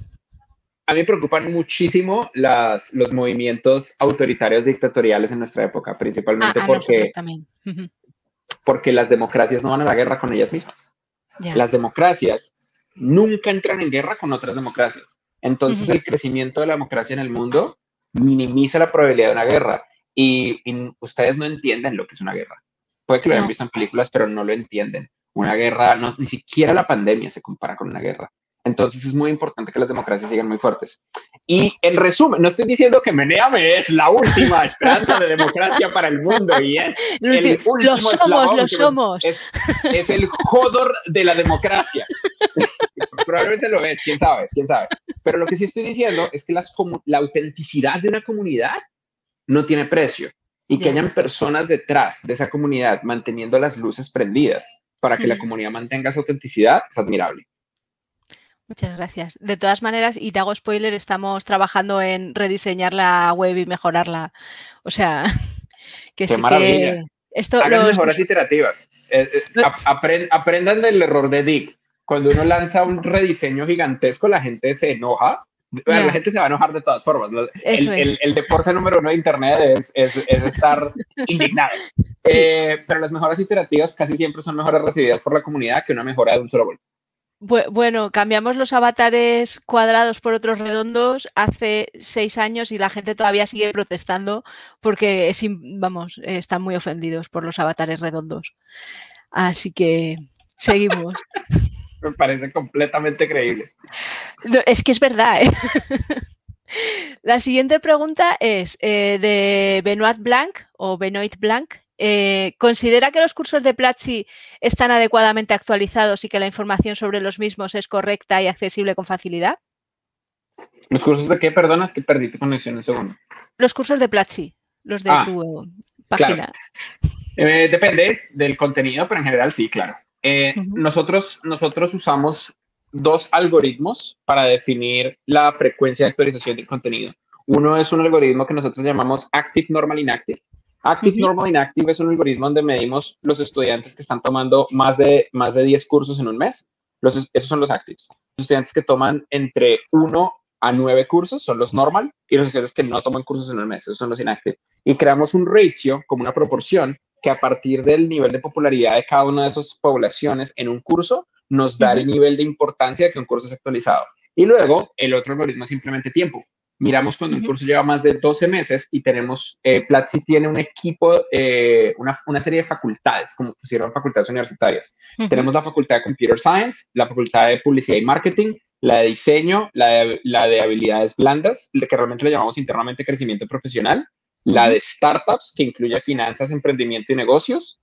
A mí me preocupan muchísimo las, los movimientos autoritarios dictatoriales en nuestra época, principalmente ah, porque, uh-huh. porque las democracias no van a la guerra con ellas mismas. Yeah. Las democracias nunca entran en guerra con otras democracias. Entonces uh-huh. el crecimiento de la democracia en el mundo minimiza la probabilidad de una guerra. Y, y ustedes no entienden lo que es una guerra. Puede que lo hayan no. visto en películas, pero no lo entienden. Una guerra, no, ni siquiera la pandemia se compara con una guerra. Entonces es muy importante que las democracias sigan muy fuertes. Y en resumen, no estoy diciendo que Menéame es la última esperanza de democracia para el mundo y es el, el último lo somos, lo somos. Es, es el Hodor de la democracia. Probablemente lo es, quién sabe, quién sabe. Pero lo que sí estoy diciendo es que las, la autenticidad de una comunidad no tiene precio y que yeah. hayan personas detrás de esa comunidad manteniendo las luces prendidas para que mm. la comunidad mantenga su autenticidad es admirable. Muchas gracias. De todas maneras, y te hago spoiler, estamos trabajando en rediseñar la web y mejorarla. O sea, que Qué sí maravilla. que... Esto Hagan los... mejoras iterativas. Eh, eh, aprend, aprendan del error de Dick. Cuando uno lanza un rediseño gigantesco, la gente se enoja. Yeah. La gente se va a enojar de todas formas. El, el, el deporte número uno de Internet es, es, es estar indignado. Sí. Eh, pero las mejoras iterativas casi siempre son mejores recibidas por la comunidad que una mejora de un solo golpe. Bueno, cambiamos los avatares cuadrados por otros redondos hace seis años y la gente todavía sigue protestando porque, es, vamos, están muy ofendidos por los avatares redondos. Así que seguimos. Me parece completamente creíble. No, es que es verdad, ¿eh? La siguiente pregunta es eh, de Benoit Blanc o Benoit Blanc. Eh, ¿Considera que los cursos de Platzi están adecuadamente actualizados y que la información sobre los mismos es correcta y accesible con facilidad? ¿Los cursos de qué? Perdona, es que perdí tu conexión un segundo. Los cursos de Platzi, los de ah, tu página. Claro. Eh, depende del contenido, pero en general sí, claro. Eh, uh-huh. nosotros, nosotros usamos dos algoritmos para definir la frecuencia de actualización del contenido. Uno es un algoritmo que nosotros llamamos Active, Normal, Inactive. Active, uh-huh. Normal, Inactive es un algoritmo donde medimos los estudiantes que están tomando más de, más de diez cursos en un mes. Los, esos son los Actives. Los estudiantes que toman entre uno a nueve cursos son los Normal y los estudiantes que no toman cursos en un mes, esos son los Inactive. Y creamos un ratio, como una proporción, que a partir del nivel de popularidad de cada una de esas poblaciones en un curso nos da uh-huh. el nivel de importancia de que un curso es actualizado. Y luego el otro algoritmo es simplemente tiempo. Miramos cuando uh-huh. un curso lleva más de doce meses y tenemos, eh, Platzi tiene un equipo, eh, una, una serie de facultades, como pusieron facultades universitarias. Uh-huh. Tenemos la facultad de Computer Science, la facultad de Publicidad y Marketing, la de diseño, la de, la de habilidades blandas, que realmente le llamamos internamente crecimiento profesional, la Ujú. de startups, que incluye finanzas, emprendimiento y negocios,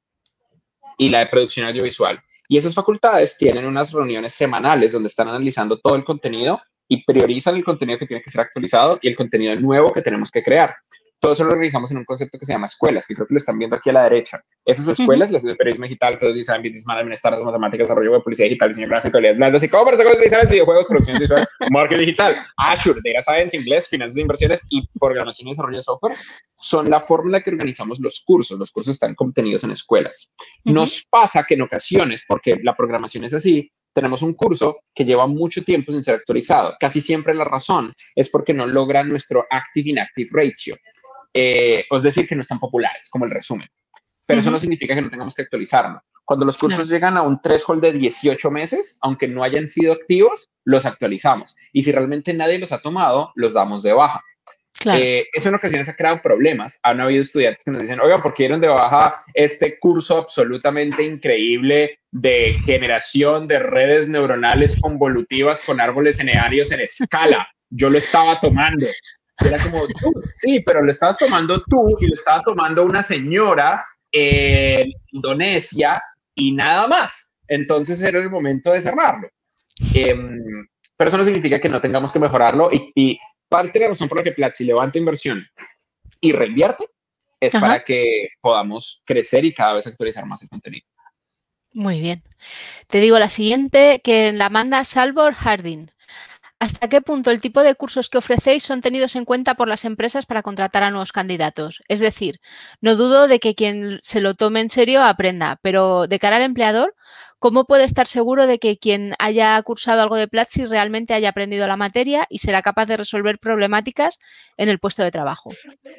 y la de producción audiovisual. Y esas facultades tienen unas reuniones semanales donde están analizando todo el contenido y priorizan el contenido que tiene que ser actualizado y el contenido nuevo que tenemos que crear. Todo eso lo realizamos en un concepto que se llama escuelas, que creo que lo están viendo aquí a la derecha. Esas Ujú. escuelas, las de periodismo digital, product design, business management, startups, matemáticas, desarrollo web, publicidad digital, diseño gráfico, habilidades blandas, e-commerce, negocios digitales, videojuegos, producción visual, marketing digital, Azure, data science, inglés, finanzas de inversiones y programación y desarrollo de software, son la forma en la que organizamos los cursos. Los cursos están contenidos en escuelas. Ujú. Nos pasa que en ocasiones, porque la programación es así, tenemos un curso que lleva mucho tiempo sin ser actualizado. Casi siempre la razón es porque no logra nuestro active-inactive ratio. Eh, es decir, que no están populares, como el resumen. Pero eso Ujú. no significa que no tengamos que actualizarlo. Cuando los cursos Claro. llegan a un threshold de dieciocho meses, aunque no hayan sido activos, los actualizamos. Y si realmente nadie los ha tomado, los damos de baja. Claro. Eh, eso en ocasiones ha creado problemas. Han habido estudiantes que nos dicen, oiga, ¿por qué dieron de baja este curso absolutamente increíble de generación de redes neuronales convolutivas con árboles enearios en escala? Yo lo estaba tomando. Y era como, sí, pero lo estabas tomando tú y lo estaba tomando una señora en Indonesia y nada más. Entonces era el momento de cerrarlo. Eh, pero eso no significa que no tengamos que mejorarlo y, y parte de la razón por la que Platzi levanta inversión y reinvierte es Ajá. para que podamos crecer y cada vez actualizar más el contenido. Muy bien. Te digo la siguiente, que la manda Salvor Harding. ¿Hasta qué punto el tipo de cursos que ofrecéis son tenidos en cuenta por las empresas para contratar a nuevos candidatos? Es decir, no dudo de que quien se lo tome en serio aprenda, pero de cara al empleador, ¿cómo puede estar seguro de que quien haya cursado algo de Platzi realmente haya aprendido la materia y será capaz de resolver problemáticas en el puesto de trabajo?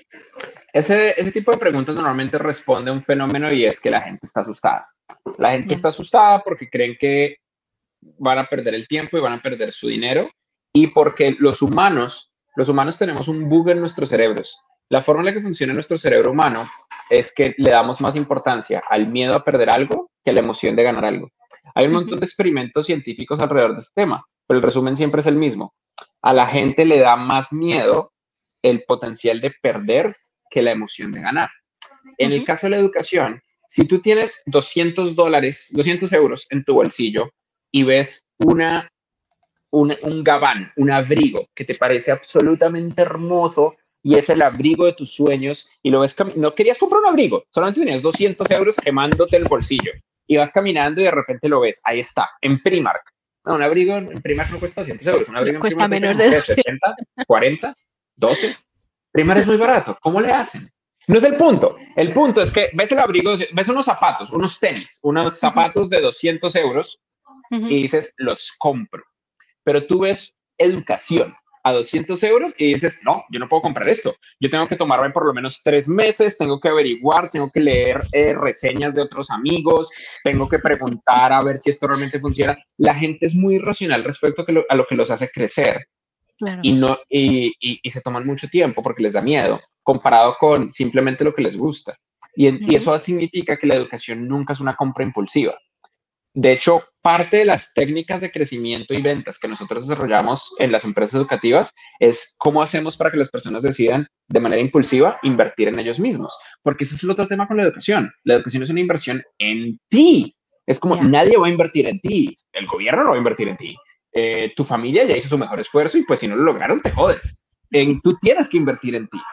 Ese, ese tipo de preguntas normalmente responde a un fenómeno y es que la gente está asustada. La gente Ya. está asustada porque creen que van a perder el tiempo y van a perder su dinero y porque los humanos, los humanos tenemos un bug en nuestros cerebros. La forma en la que funciona nuestro cerebro humano es que le damos más importancia al miedo a perder algo que a la emoción de ganar algo. Hay un montón Ujú. de experimentos científicos alrededor de este tema, pero el resumen siempre es el mismo. A la gente le da más miedo el potencial de perder que la emoción de ganar. En el Ujú. caso de la educación, si tú tienes doscientos dólares, doscientos euros en tu bolsillo y ves una, un, un gabán, un abrigo que te parece absolutamente hermoso y es el abrigo de tus sueños y lo ves, no querías comprar un abrigo, solamente tenías doscientos euros quemándote el bolsillo y vas caminando y de repente lo ves, ahí está, en Primark. No, un abrigo en Primark no cuesta doscientos euros, un No, abrigo en cuesta Primark cuesta menos como de ¿qué? doscientos. sesenta, cuarenta, doce. Primark es muy barato, ¿cómo le hacen? No es el punto. El punto es que ves el abrigo, ves unos zapatos, unos tenis, unos Ujú. zapatos de doscientos euros Ujú. y dices, los compro. Pero tú ves educación a doscientos euros y dices, no, yo no puedo comprar esto. Yo tengo que tomarme por lo menos tres meses, tengo que averiguar, tengo que leer eh, reseñas de otros amigos, tengo que preguntar a ver si esto realmente funciona. La gente es muy racional respecto a, lo, a lo que los hace crecer. Claro. Y, no, y, y, y se toman mucho tiempo porque les da miedo, comparado con simplemente lo que les gusta. Y, en, Ujú. y eso significa que la educación nunca es una compra impulsiva. De hecho, parte de las técnicas de crecimiento y ventas que nosotros desarrollamos en las empresas educativas es cómo hacemos para que las personas decidan de manera impulsiva invertir en ellos mismos. Porque ese es el otro tema con la educación. La educación es una inversión en ti. Es como Ya. nadie va a invertir en ti. El gobierno no va a invertir en ti. Eh, tu familia ya hizo su mejor esfuerzo y pues si no lo lograron, te jodes. En, tú tienes que invertir en ti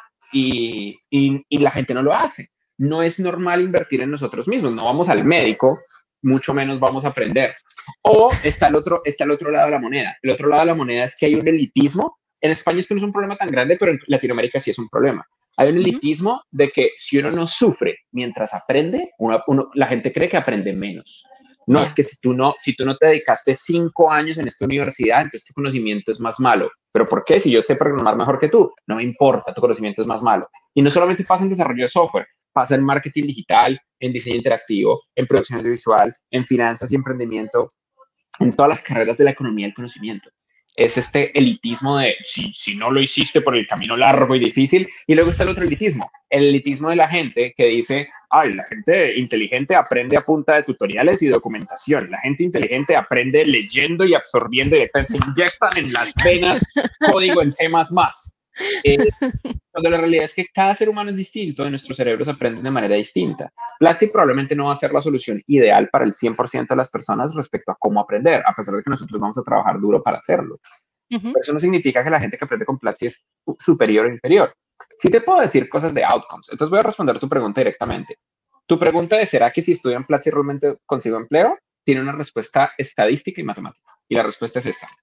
y, y, y la gente no lo hace. No es normal invertir en nosotros mismos. No vamos al médico, mucho menos vamos a aprender. O está el otro, está el otro lado de la moneda. El otro lado de la moneda es que hay un elitismo. En España esto no es un problema tan grande, pero en Latinoamérica sí es un problema. Hay un elitismo de que si uno no sufre mientras aprende, uno, uno, la gente cree que aprende menos. No, Ya. es que si tú no, si tú no te dedicaste cinco años en esta universidad, entonces tu conocimiento es más malo. ¿Pero por qué? Si yo sé programar mejor que tú, no me importa, tu conocimiento es más malo. Y no solamente pasa en desarrollo de software, pasa en marketing digital, en diseño interactivo, en producción audiovisual, en finanzas y emprendimiento, en todas las carreras de la economía del conocimiento. es este elitismo de si, si no lo hiciste por el camino largo y difícil. Y luego está el otro elitismo, el elitismo de la gente que dice, ay, la gente inteligente aprende a punta de tutoriales y documentación. La gente inteligente aprende leyendo y absorbiendo y se inyectan en las venas código en C más más. Eh, cuando la realidad es que cada ser humano es distinto y nuestros cerebros aprenden de manera distinta. Platzi probablemente no va a ser la solución ideal para el cien por ciento de las personas respecto a cómo aprender, a pesar de que nosotros vamos a trabajar duro para hacerlo. Uh-huh. Pero eso no significa que la gente que aprende con Platzi es superior o inferior. Sí te puedo decir cosas de outcomes. Entonces voy a responder tu pregunta directamente. Tu pregunta de ¿será que si estudio en Platzi realmente consigo empleo? Tiene una respuesta estadística y matemática. Y la respuesta es esta.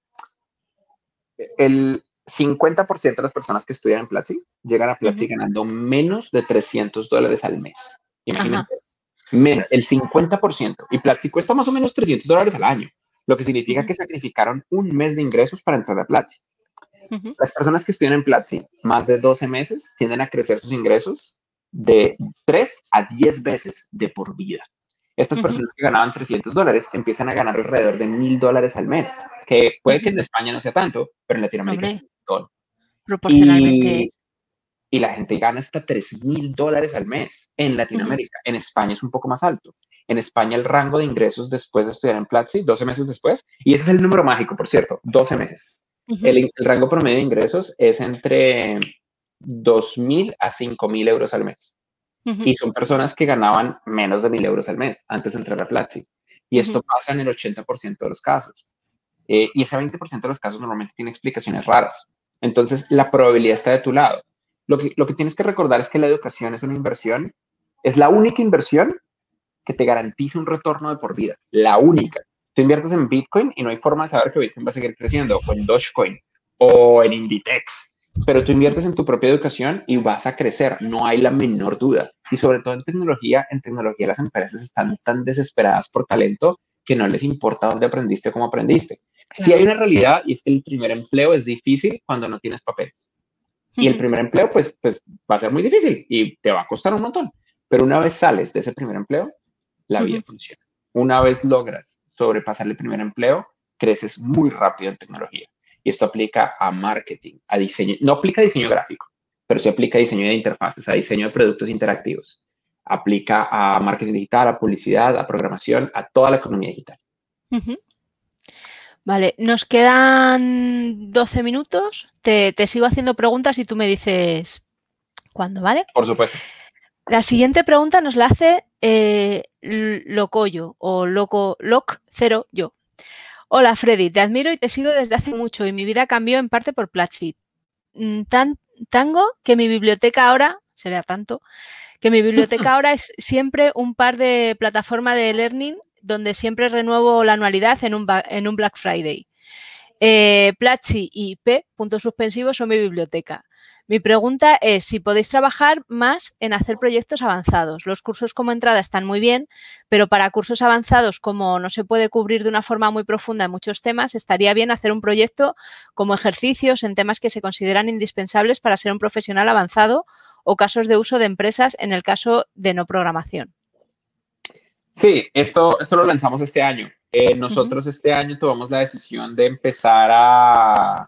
El cincuenta por ciento de las personas que estudian en Platzi llegan a Platzi uh-huh. ganando menos de trescientos dólares al mes. Imagínense. Menos, el cincuenta por ciento. Y Platzi cuesta más o menos trescientos dólares al año, lo que significa uh-huh. que sacrificaron un mes de ingresos para entrar a Platzi. Uh-huh. Las personas que estudian en Platzi más de doce meses tienden a crecer sus ingresos de tres a diez veces de por vida. Estas uh-huh. personas que ganaban trescientos dólares empiezan a ganar alrededor de mil dólares al mes, que puede uh-huh. que en España no sea tanto, pero en Latinoamérica es un montón. Proporcionalmente. Y, y la gente gana hasta tres mil dólares al mes en Latinoamérica. Uh-huh. En España es un poco más alto. En España el rango de ingresos después de estudiar en Platzi, doce meses después, y ese es el número mágico, por cierto, doce meses. Uh-huh. El, el rango promedio de ingresos es entre dos mil a cinco mil euros al mes. Uh-huh. Y son personas que ganaban menos de mil euros al mes antes de entrar a Platzi. Y esto uh-huh. pasa en el ochenta por ciento de los casos. Eh, y ese veinte por ciento de los casos normalmente tiene explicaciones raras. Entonces, la probabilidad está de tu lado. Lo que, lo que tienes que recordar es que la educación es una inversión, es la única inversión que te garantiza un retorno de por vida. La única. Tú inviertes en Bitcoin y no hay forma de saber que Bitcoin va a seguir creciendo, o en Dogecoin, o en Inditex. Pero tú inviertes en tu propia educación y vas a crecer, no hay la menor duda. Y sobre todo en tecnología, en tecnología las empresas están tan desesperadas por talento que no les importa dónde aprendiste o cómo aprendiste. Claro. Sí hay una realidad y es que el primer empleo es difícil cuando no tienes papeles. Y el primer empleo, pues, pues, va a ser muy difícil y te va a costar un montón. Pero una vez sales de ese primer empleo, la vida uh-huh. funciona. Una vez logras sobrepasar el primer empleo, creces muy rápido en tecnología. Y esto aplica a marketing, a diseño. No aplica a diseño gráfico, pero sí aplica a diseño de interfaces, a diseño de productos interactivos. Aplica a marketing digital, a publicidad, a programación, a toda la economía digital. Uh-huh. Vale, nos quedan doce minutos. Te, te sigo haciendo preguntas y tú me dices cuándo, ¿vale? Por supuesto. La siguiente pregunta nos la hace eh, Locoyo o Loco Loc cero yo. Hola Freddy, te admiro y te sigo desde hace mucho y mi vida cambió en parte por Platzi. Tan, tango que mi biblioteca ahora, sería tanto, que mi biblioteca ahora es siempre un par de plataformas de e-learning donde siempre renuevo la anualidad en un, en un Black Friday. Eh, Platzi y P, puntos suspensivos, son mi biblioteca. Mi pregunta es si podéis trabajar más en hacer proyectos avanzados. Los cursos como entrada están muy bien, pero para cursos avanzados, como no se puede cubrir de una forma muy profunda en muchos temas, estaría bien hacer un proyecto como ejercicios en temas que se consideran indispensables para ser un profesional avanzado o casos de uso de empresas en el caso de no programación. Sí, esto, esto lo lanzamos este año. Eh, nosotros uh-huh. este año tomamos la decisión de empezar a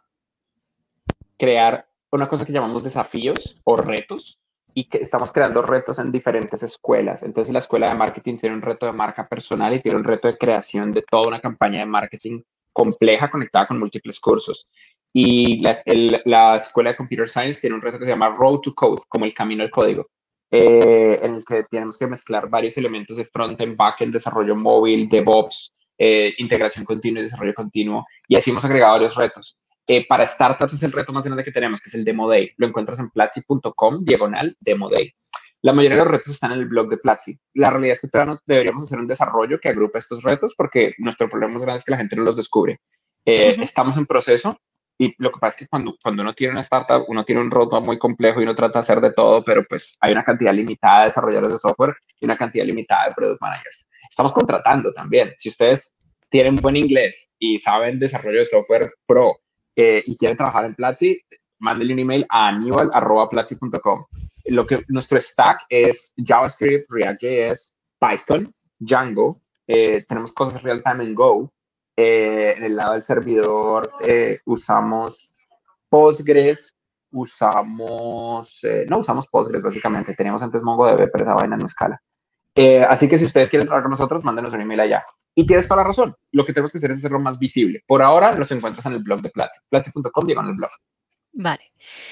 crear una cosa que llamamos desafíos o retos y que estamos creando retos en diferentes escuelas. Entonces la escuela de marketing tiene un reto de marca personal y tiene un reto de creación de toda una campaña de marketing compleja conectada con múltiples cursos. Y la, el, la escuela de Computer Science tiene un reto que se llama Road to Code, como el camino al código, eh, en el que tenemos que mezclar varios elementos de front-end, back-end, desarrollo móvil, DevOps, eh, integración continua y desarrollo continuo. Y así hemos agregado varios retos. Eh, para startups es el reto más grande que tenemos, que es el Demo Day. Lo encuentras en platzi punto com, diagonal, Demo Day. La mayoría de los retos están en el blog de Platzi. La realidad es que todavía no deberíamos hacer un desarrollo que agrupe estos retos porque nuestro problema más grande es que la gente no los descubre. Eh, uh-huh. Estamos en proceso y lo que pasa es que cuando, cuando uno tiene una startup, uno tiene un roadmap muy complejo y uno trata de hacer de todo, pero pues hay una cantidad limitada de desarrolladores de software y una cantidad limitada de product managers. Estamos contratando también. Si ustedes tienen buen inglés y saben desarrollo de software pro, Eh, y quieren trabajar en Platzi, mándenle un email a aníbal arroba platzi punto com. Lo que nuestro stack es JavaScript, React.js, Python, Django. Eh, tenemos cosas real time en Go Eh, en el lado del servidor eh, usamos Postgres, usamos, eh, no usamos Postgres básicamente, teníamos antes MongoDB, pero esa vaina no escala. Eh, así que si ustedes quieren trabajar con nosotros, mándenos un email allá. Y tienes toda la razón, lo que tenemos que hacer es hacerlo más visible. Por ahora los encuentras en el blog de Platzi, platzi punto com, digo en el blog. Vale.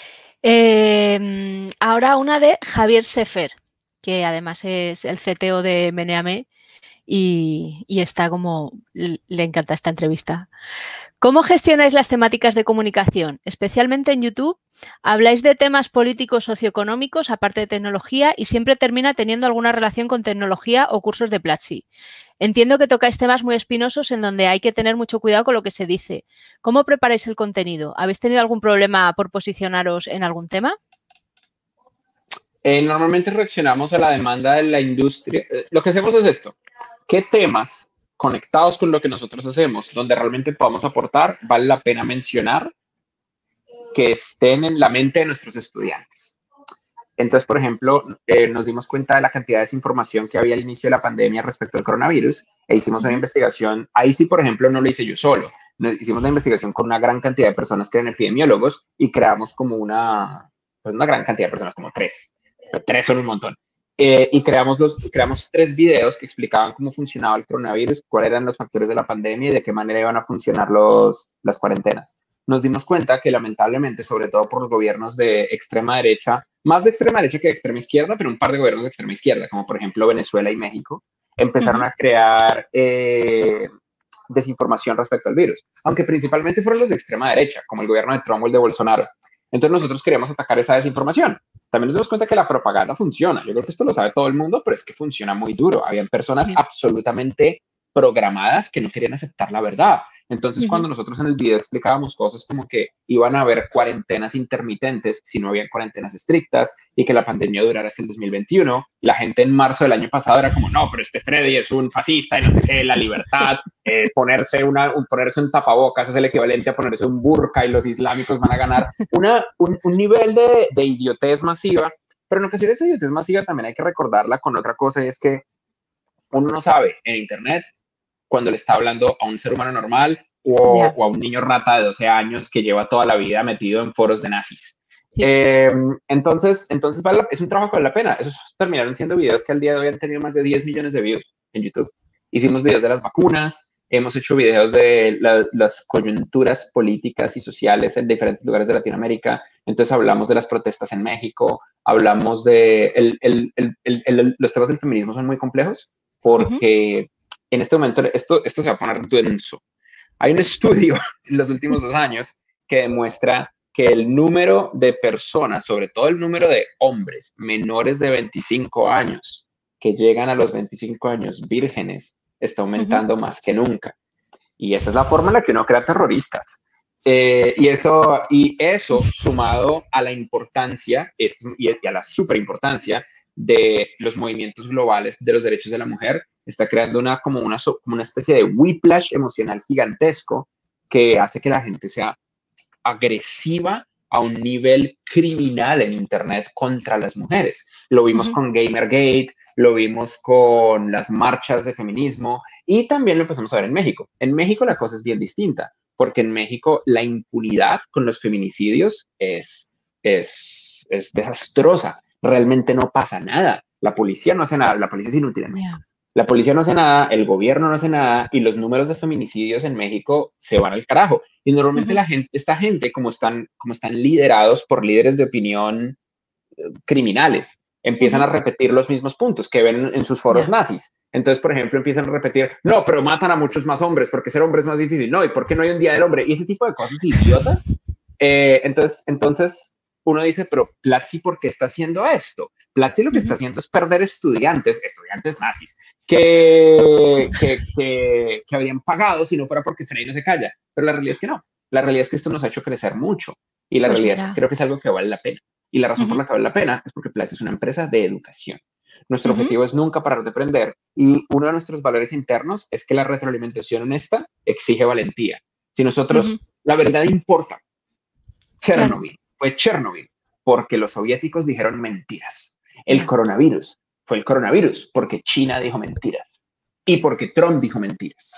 Eh, ahora una de Javier Sefer, que además es el C T O de Meneame y, y está como, le encanta esta entrevista. ¿Cómo gestionáis las temáticas de comunicación? Especialmente en YouTube, habláis de temas políticos socioeconómicos, aparte de tecnología, y siempre termina teniendo alguna relación con tecnología o cursos de Platzi. Entiendo que tocáis temas muy espinosos en donde hay que tener mucho cuidado con lo que se dice. ¿Cómo preparáis el contenido? ¿Habéis tenido algún problema por posicionaros en algún tema? Eh, normalmente reaccionamos a la demanda de la industria. Eh, lo que hacemos es esto. ¿Qué temas conectados con lo que nosotros hacemos, donde realmente podamos aportar, vale la pena mencionar que estén en la mente de nuestros estudiantes? Entonces, por ejemplo, eh, nos dimos cuenta de la cantidad de desinformación que había al inicio de la pandemia respecto al coronavirus e hicimos uh-huh. una investigación. Ahí sí, por ejemplo, no lo hice yo solo. Hicimos una investigación con una gran cantidad de personas que eran epidemiólogos y creamos como una, pues una gran cantidad de personas, como tres. Pero tres son un montón. Eh, y creamos, los, creamos tres videos que explicaban cómo funcionaba el coronavirus, cuáles eran los factores de la pandemia y de qué manera iban a funcionar los, las cuarentenas. Nos dimos cuenta que lamentablemente, sobre todo por los gobiernos de extrema derecha, más de extrema derecha que de extrema izquierda, pero un par de gobiernos de extrema izquierda, como por ejemplo Venezuela y México, empezaron uh-huh. a crear eh, desinformación respecto al virus, aunque principalmente fueron los de extrema derecha, como el gobierno de Trump o el de Bolsonaro. Entonces nosotros queríamos atacar esa desinformación. También nos dimos cuenta que la propaganda funciona. Yo creo que esto lo sabe todo el mundo, pero es que funciona muy duro. Habían personas sí. absolutamente programadas que no querían aceptar la verdad. Entonces, uh-huh. cuando nosotros en el video explicábamos cosas como que iban a haber cuarentenas intermitentes si no habían cuarentenas estrictas y que la pandemia durara hasta el dos mil veintiuno, la gente en marzo del año pasado era como, no, pero este Freddy es un fascista y no sé qué, la libertad, eh, ponerse, una, un, ponerse un tapabocas es el equivalente a ponerse un burka y los islámicos van a ganar una, un, un nivel de, de idiotez masiva. Pero en ocasiones esa idiotez masiva también hay que recordarla con otra cosa, y es que uno no sabe en internet cuando le está hablando a un ser humano normal o, yeah. o a un niño rata de doce años que lleva toda la vida metido en foros de nazis. Sí. Eh, entonces, entonces vale, es un trabajo que vale la pena. Esos terminaron siendo videos que al día de hoy han tenido más de diez millones de views en YouTube. Hicimos videos de las vacunas, hemos hecho videos de la, las coyunturas políticas y sociales en diferentes lugares de Latinoamérica. Entonces hablamos de las protestas en México, hablamos de... El, el, el, el, el, los temas del feminismo son muy complejos porque... Uh-huh. En este momento, esto, esto se va a poner denso. Hay un estudio en los últimos dos años que demuestra que el número de personas, sobre todo el número de hombres menores de veinticinco años que llegan a los veinticinco años vírgenes, está aumentando uh-huh. más que nunca. Y esa es la forma en la que uno crea terroristas. Eh, y, eso, y eso, sumado a la importancia es, y a la superimportancia de los movimientos globales de los derechos de la mujer, está creando una, como, una, como una especie de whiplash emocional gigantesco que hace que la gente sea agresiva a un nivel criminal en Internet contra las mujeres. Lo vimos uh-huh. con Gamergate, lo vimos con las marchas de feminismo y también lo empezamos a ver en México. En México la cosa es bien distinta, porque en México la impunidad con los feminicidios es, es, es desastrosa. Realmente no pasa nada. La policía no hace nada, la policía es inútil en México. Yeah. La policía no hace nada, el gobierno no hace nada y los números de feminicidios en México se van al carajo. Y normalmente uh-huh. la gente, esta gente, como están, como están liderados por líderes de opinión eh, criminales, empiezan uh-huh. a repetir los mismos puntos que ven en sus foros yeah. nazis. Entonces, por ejemplo, empiezan a repetir, no, pero matan a muchos más hombres porque ser hombre es más difícil. No, ¿y por qué no hay un día del hombre? Y ese tipo de cosas idiotas. Eh, entonces, entonces... uno dice, pero Platzi, ¿por qué está haciendo esto? Platzi lo que uh-huh. está haciendo es perder estudiantes, estudiantes nazis, que, que, que, que habrían pagado si no fuera porque Frey no se calla. Pero la realidad es que no. La realidad es que esto nos ha hecho crecer mucho. Y la pues realidad mira. es que creo que es algo que vale la pena. Y la razón uh-huh. por la que vale la pena es porque Platzi es una empresa de educación. Nuestro uh-huh. objetivo es nunca parar de aprender. Y uno de nuestros valores internos es que la retroalimentación honesta exige valentía. Si nosotros, uh-huh. la verdad importa. Chernobyl. Claro. Fue Chernobyl porque los soviéticos dijeron mentiras. El yeah. coronavirus fue el coronavirus porque China dijo mentiras y porque Trump dijo mentiras.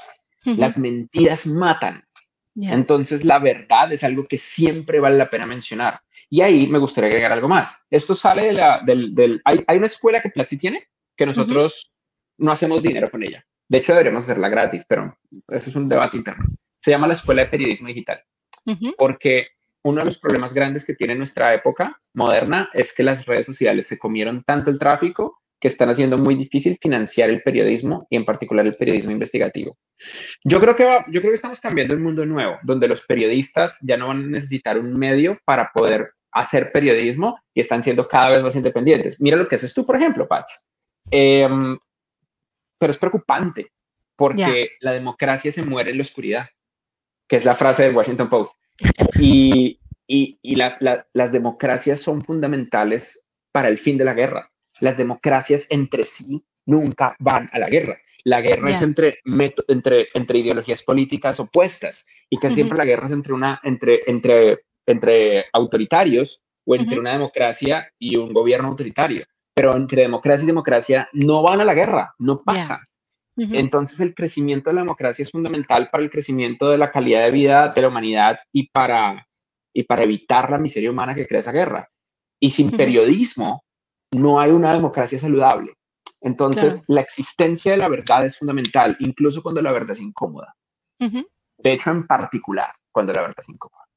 Ujú. Las mentiras matan. Ya. Entonces, la verdad es algo que siempre vale la pena mencionar. Y ahí me gustaría agregar algo más. Esto sale de la, del, del hay, hay una escuela que Platzi tiene que Ujú. nosotros no hacemos dinero con ella. De hecho, deberíamos hacerla gratis, pero eso es un debate interno. Se llama la Escuela de Periodismo Digital, Ujú. porque uno de los problemas grandes que tiene nuestra época moderna es que las redes sociales se comieron tanto el tráfico que están haciendo muy difícil financiar el periodismo y en particular el periodismo investigativo. Yo creo que va, yo creo que estamos cambiando un mundo nuevo, donde los periodistas ya no van a necesitar un medio para poder hacer periodismo y están siendo cada vez más independientes. Mira lo que haces tú, por ejemplo, Patch. Eh, pero es preocupante Ya. porque la democracia se muere en la oscuridad, que es la frase del Washington Post. Y, y, y la, la, las democracias son fundamentales para el fin de la guerra. Las democracias entre sí nunca van a la guerra. La guerra es Ya. entre, entre, entre ideologías políticas opuestas y que Ujú. siempre la guerra es entre, una, entre, entre, entre autoritarios o entre Ujú. una democracia y un gobierno autoritario. Pero entre democracia y democracia no van a la guerra, no Ya. pasa. Ujú. Entonces, el crecimiento de la democracia es fundamental para el crecimiento de la calidad de vida de la humanidad y para, y para evitar la miseria humana que crea esa guerra. Y sin Ujú. periodismo no hay una democracia saludable. Claro. Entonces, la existencia de la verdad es fundamental, incluso cuando la verdad es incómoda. Ujú. De hecho, en particular, cuando la verdad es incómoda.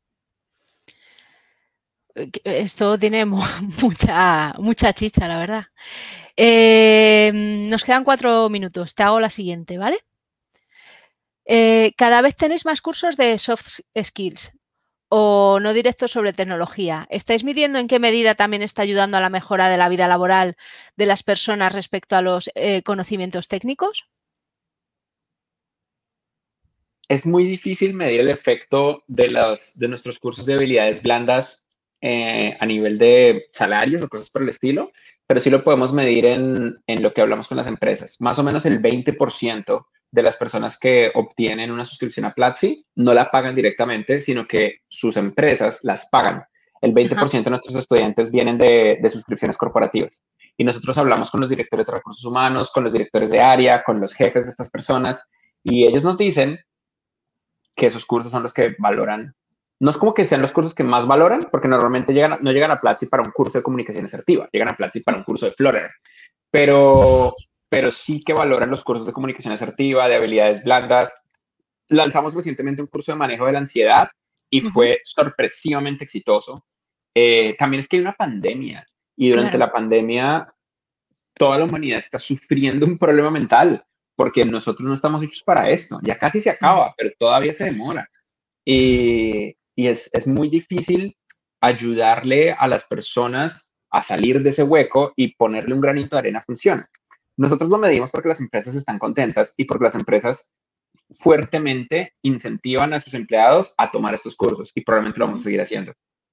Eh, que Esto tiene mu- mucha, mucha chicha, la verdad. Eh, nos quedan cuatro minutos. Te hago la siguiente, ¿vale? Eh, cada vez tenéis más cursos de soft skills o no directos sobre tecnología. ¿Estáis midiendo en qué medida también está ayudando a la mejora de la vida laboral de las personas respecto a los eh, conocimientos técnicos? Es muy difícil medir el efecto de, los, de nuestros cursos de habilidades blandas eh, a nivel de salarios o cosas por el estilo, pero sí lo podemos medir en, en lo que hablamos con las empresas. Más o menos el veinte por ciento de las personas que obtienen una suscripción a Platzi no la pagan directamente, sino que sus empresas las pagan. El veinte Ajá. por ciento de nuestros estudiantes vienen de, de suscripciones corporativas. Y nosotros hablamos con los directores de recursos humanos, con los directores de área, con los jefes de estas personas, y ellos nos dicen que esos cursos son los que valoran. No es como que sean los cursos que más valoran, porque normalmente llegan a, no llegan a Platzi para un curso de comunicación asertiva, llegan a Platzi para un curso de Flutter, pero, pero sí que valoran los cursos de comunicación asertiva, de habilidades blandas. Lanzamos recientemente un curso de manejo de la ansiedad y Ujú. fue sorpresivamente exitoso. Eh, también es que hay una pandemia y durante Claro. la pandemia toda la humanidad está sufriendo un problema mental porque nosotros no estamos hechos para esto. Ya casi se Mm. acaba, pero todavía se demora. Y, y es, es muy difícil ayudarle a las personas a salir de ese hueco y ponerle un granito de arena funciona. Nosotros lo medimos porque las empresas están contentas y porque las empresas fuertemente incentivan a sus empleados a tomar estos cursos y probablemente lo vamos a Ujú. seguir haciendo.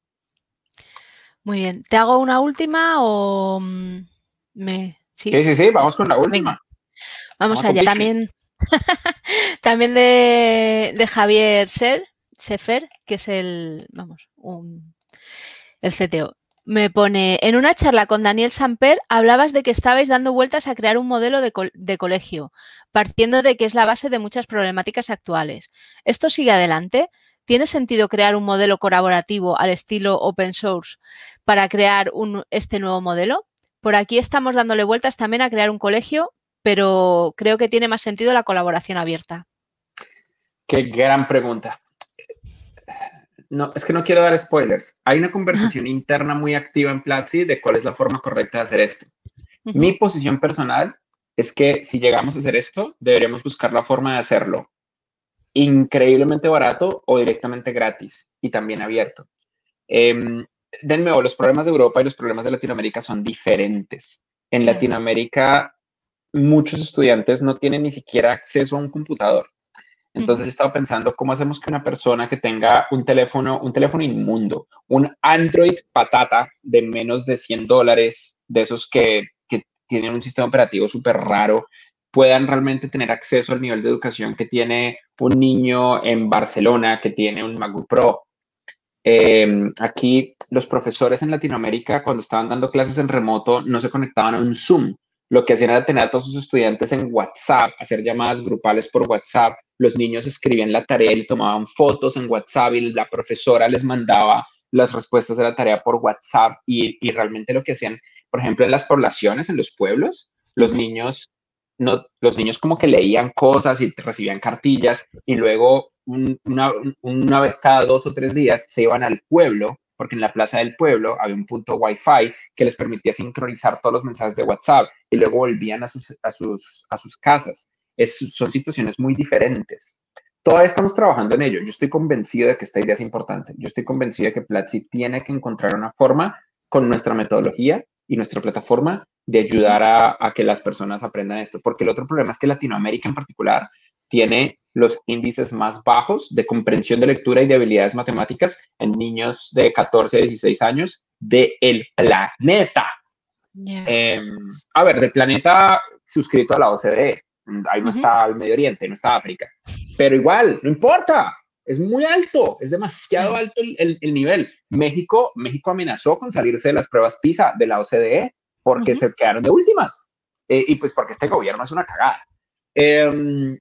Muy bien. ¿Te hago una última o mm, me... Sí, Sí, sí, sí, vamos con la venga, última. vamos Vamos con allá. business. También, también de, de Javier Ser, Sefer, que es el, vamos, un, el C T O. Me pone, en una charla con Daniel Samper hablabas de que estabais dando vueltas a crear un modelo de, co de colegio, partiendo de que es la base de muchas problemáticas actuales. ¿Esto sigue adelante? ¿Tiene sentido crear un modelo colaborativo al estilo open source para crear un, este nuevo modelo? Por aquí estamos dándole vueltas también a crear un colegio, pero creo que tiene más sentido la colaboración abierta. Qué gran pregunta. No, es que no quiero dar spoilers. Hay una conversación interna muy activa en Platzi de cuál es la forma correcta de hacer esto. Uh Mi -huh. posición personal es que si llegamos a hacer esto, deberíamos buscar la forma de hacerlo increíblemente barato o directamente gratis y también abierto. Eh, de nuevo, los problemas de Europa y los problemas de Latinoamérica son diferentes. En Claro. Latinoamérica, muchos estudiantes no tienen ni siquiera acceso a un computador. Uh -huh. Entonces he estado pensando cómo hacemos que una persona que tenga un teléfono, un teléfono inmundo, un Android patata de menos de cien dólares, de esos que, que tienen un sistema operativo súper raro, puedan realmente tener acceso al nivel de educación que tiene un niño en Barcelona que tiene un MacBook Pro. Eh, aquí los profesores en Latinoamérica cuando estaban dando clases en remoto no se conectaban a un Zoom. lo que hacían era tener a todos sus estudiantes en WhatsApp, hacer llamadas grupales por WhatsApp, los niños escribían la tarea y tomaban fotos en WhatsApp y la profesora les mandaba las respuestas de la tarea por WhatsApp y, y realmente lo que hacían, por ejemplo, en las poblaciones, en los pueblos, los uh-huh. niños, no, los niños como que leían cosas y recibían cartillas y luego un, una, una vez cada dos o tres días se iban al pueblo, porque en la plaza del pueblo había un punto Wi-Fi que les permitía sincronizar todos los mensajes de WhatsApp y luego volvían a sus, a sus, a sus casas. Es, son situaciones muy diferentes. Todavía estamos trabajando en ello. Yo estoy convencido de que esta idea es importante. Yo estoy convencido de que Platzi tiene que encontrar una forma con nuestra metodología y nuestra plataforma de ayudar a, a que las personas aprendan esto. Porque el otro problema es que Latinoamérica en particular tiene los índices más bajos de comprensión de lectura y de habilidades matemáticas en niños de catorce a dieciséis años del planeta. Yeah. Eh, a ver, del planeta suscrito a la O C D E. Ahí no uh-huh. está el Medio Oriente, no está África. Pero igual, no importa. Es muy alto, es demasiado uh-huh. alto el, el, el nivel. México, México amenazó con salirse de las pruebas PISA de la O C D E porque uh-huh. se quedaron de últimas. Eh, y pues porque este gobierno es una cagada. Eh,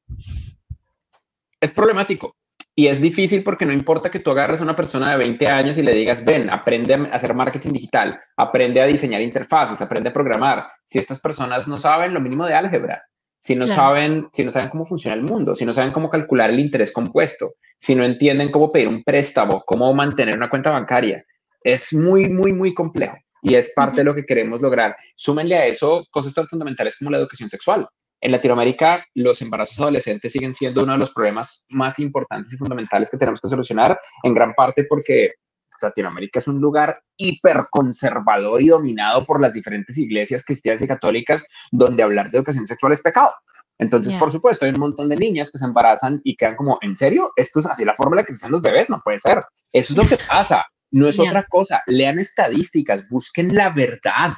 es problemático y es difícil porque no importa que tú agarres a una persona de veinte años y le digas, ven, aprende a hacer marketing digital, aprende a diseñar interfaces, aprende a programar. Si estas personas no saben lo mínimo de álgebra, si no, claro. saben, si no saben cómo funciona el mundo, si no saben cómo calcular el interés compuesto, si no entienden cómo pedir un préstamo, cómo mantener una cuenta bancaria, es muy, muy, muy complejo y es parte uh-huh. de lo que queremos lograr. Súmenle a eso cosas tan fundamentales como la educación sexual. En Latinoamérica, los embarazos adolescentes siguen siendo uno de los problemas más importantes y fundamentales que tenemos que solucionar, en gran parte porque Latinoamérica es un lugar hiperconservador y dominado por las diferentes iglesias cristianas y católicas donde hablar de educación sexual es pecado. Entonces, yeah. por supuesto, hay un montón de niñas que se embarazan y quedan como, ¿en serio? ¿Esto es así la forma en la que se hacen los bebés? No puede ser. Eso es lo que pasa. No es yeah. otra cosa. Lean estadísticas, busquen la verdad.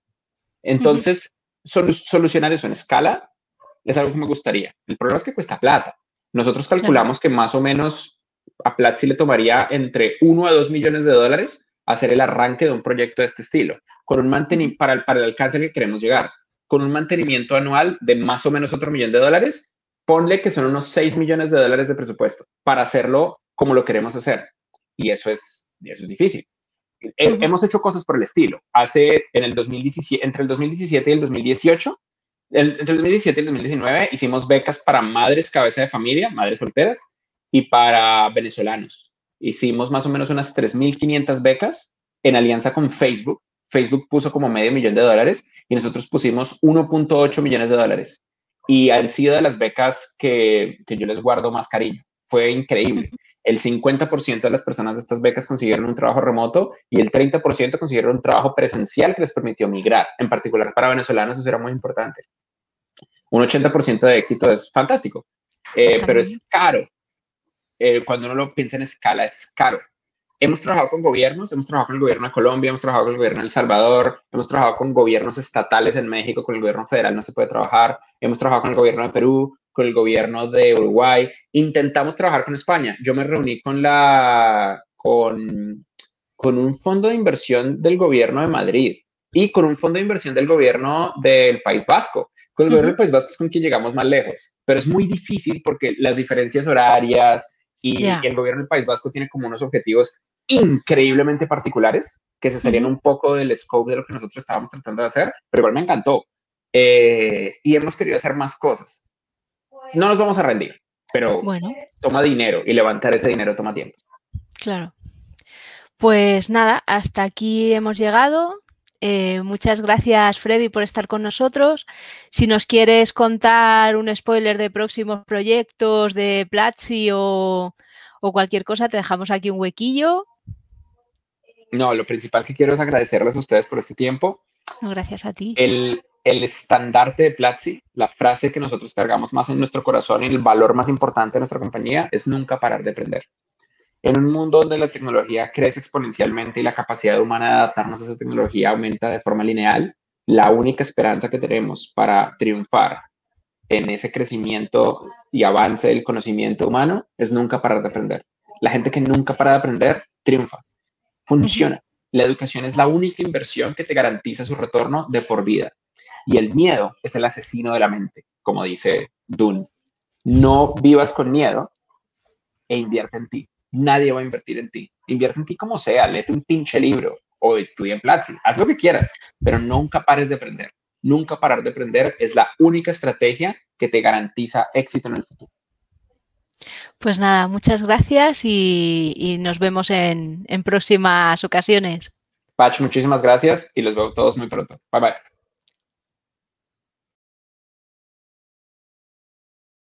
Entonces, uh-huh. solu- solucionar eso en escala es algo que me gustaría. El problema es que cuesta plata. Nosotros calculamos claro. que más o menos a Platzi le tomaría entre uno a dos millones de dólares hacer el arranque de un proyecto de este estilo, con un mantenimiento para el, para el alcance que queremos llegar, con un mantenimiento anual de más o menos otro millón de dólares. Ponle que son unos seis millones de dólares de presupuesto para hacerlo como lo queremos hacer. Y eso es, eso es difícil. Uh-huh. Hemos hecho cosas por el estilo. Hace en el dos mil diecisiete, entre el dos mil diecisiete y el dos mil dieciocho, el, entre el dos mil diecisiete y el dos mil diecinueve, hicimos becas para madres cabeza de familia, madres solteras, y para venezolanos. Hicimos más o menos unas tres mil quinientas becas en alianza con Facebook. Facebook puso como medio millón de dólares y nosotros pusimos uno punto ocho millones de dólares. Y han sido de las becas que, que yo les guardo más cariño. Fue increíble. El cincuenta por ciento de las personas de estas becas consiguieron un trabajo remoto y el treinta por ciento consiguieron un trabajo presencial que les permitió migrar. En particular para venezolanos eso era muy importante. Un ochenta por ciento de éxito es fantástico, eh, pero es caro. Eh, cuando uno lo piensa en escala, es caro. Hemos trabajado con gobiernos, hemos trabajado con el gobierno de Colombia, hemos trabajado con el gobierno de El Salvador, hemos trabajado con gobiernos estatales en México, con el gobierno federal no se puede trabajar, hemos trabajado con el gobierno de Perú, con el gobierno de Uruguay, intentamos trabajar con España. Yo me reuní con, la, con, con un fondo de inversión del gobierno de Madrid y con un fondo de inversión del gobierno del País Vasco. Con el uh-huh. gobierno del País Vasco es con quien llegamos más lejos, pero es muy difícil porque las diferencias horarias y, yeah. y el gobierno del País Vasco tiene como unos objetivos increíblemente particulares que se salían uh-huh. un poco del scope de lo que nosotros estábamos tratando de hacer, pero igual me encantó. Eh, y hemos querido hacer más cosas. No nos vamos a rendir, pero bueno. toma dinero y levantar ese dinero toma tiempo. Claro. Pues nada, hasta aquí hemos llegado. Eh, muchas gracias, Freddy, por estar con nosotros. Si nos quieres contar un spoiler de próximos proyectos de Platzi o, o cualquier cosa, te dejamos aquí un huequillo. No, lo principal que quiero es agradecerles a ustedes por este tiempo. No, gracias a ti. El, el estandarte de Platzi, la frase que nosotros cargamos más en nuestro corazón y el valor más importante de nuestra compañía es nunca parar de aprender. En un mundo donde la tecnología crece exponencialmente y la capacidad humana de adaptarnos a esa tecnología aumenta de forma lineal, la única esperanza que tenemos para triunfar en ese crecimiento y avance del conocimiento humano es nunca parar de aprender. La gente que nunca para de aprender, triunfa, funciona. La educación es la única inversión que te garantiza su retorno de por vida. Y el miedo es el asesino de la mente, como dice Dune. No vivas con miedo e invierte en ti. Nadie va a invertir en ti. Invierte en ti como sea, léete un pinche libro o estudia en Platzi, haz lo que quieras, pero nunca pares de aprender. Nunca parar de aprender es la única estrategia que te garantiza éxito en el futuro. Pues nada, muchas gracias y, y nos vemos en, en próximas ocasiones. Patch, muchísimas gracias y los veo todos muy pronto. Bye bye.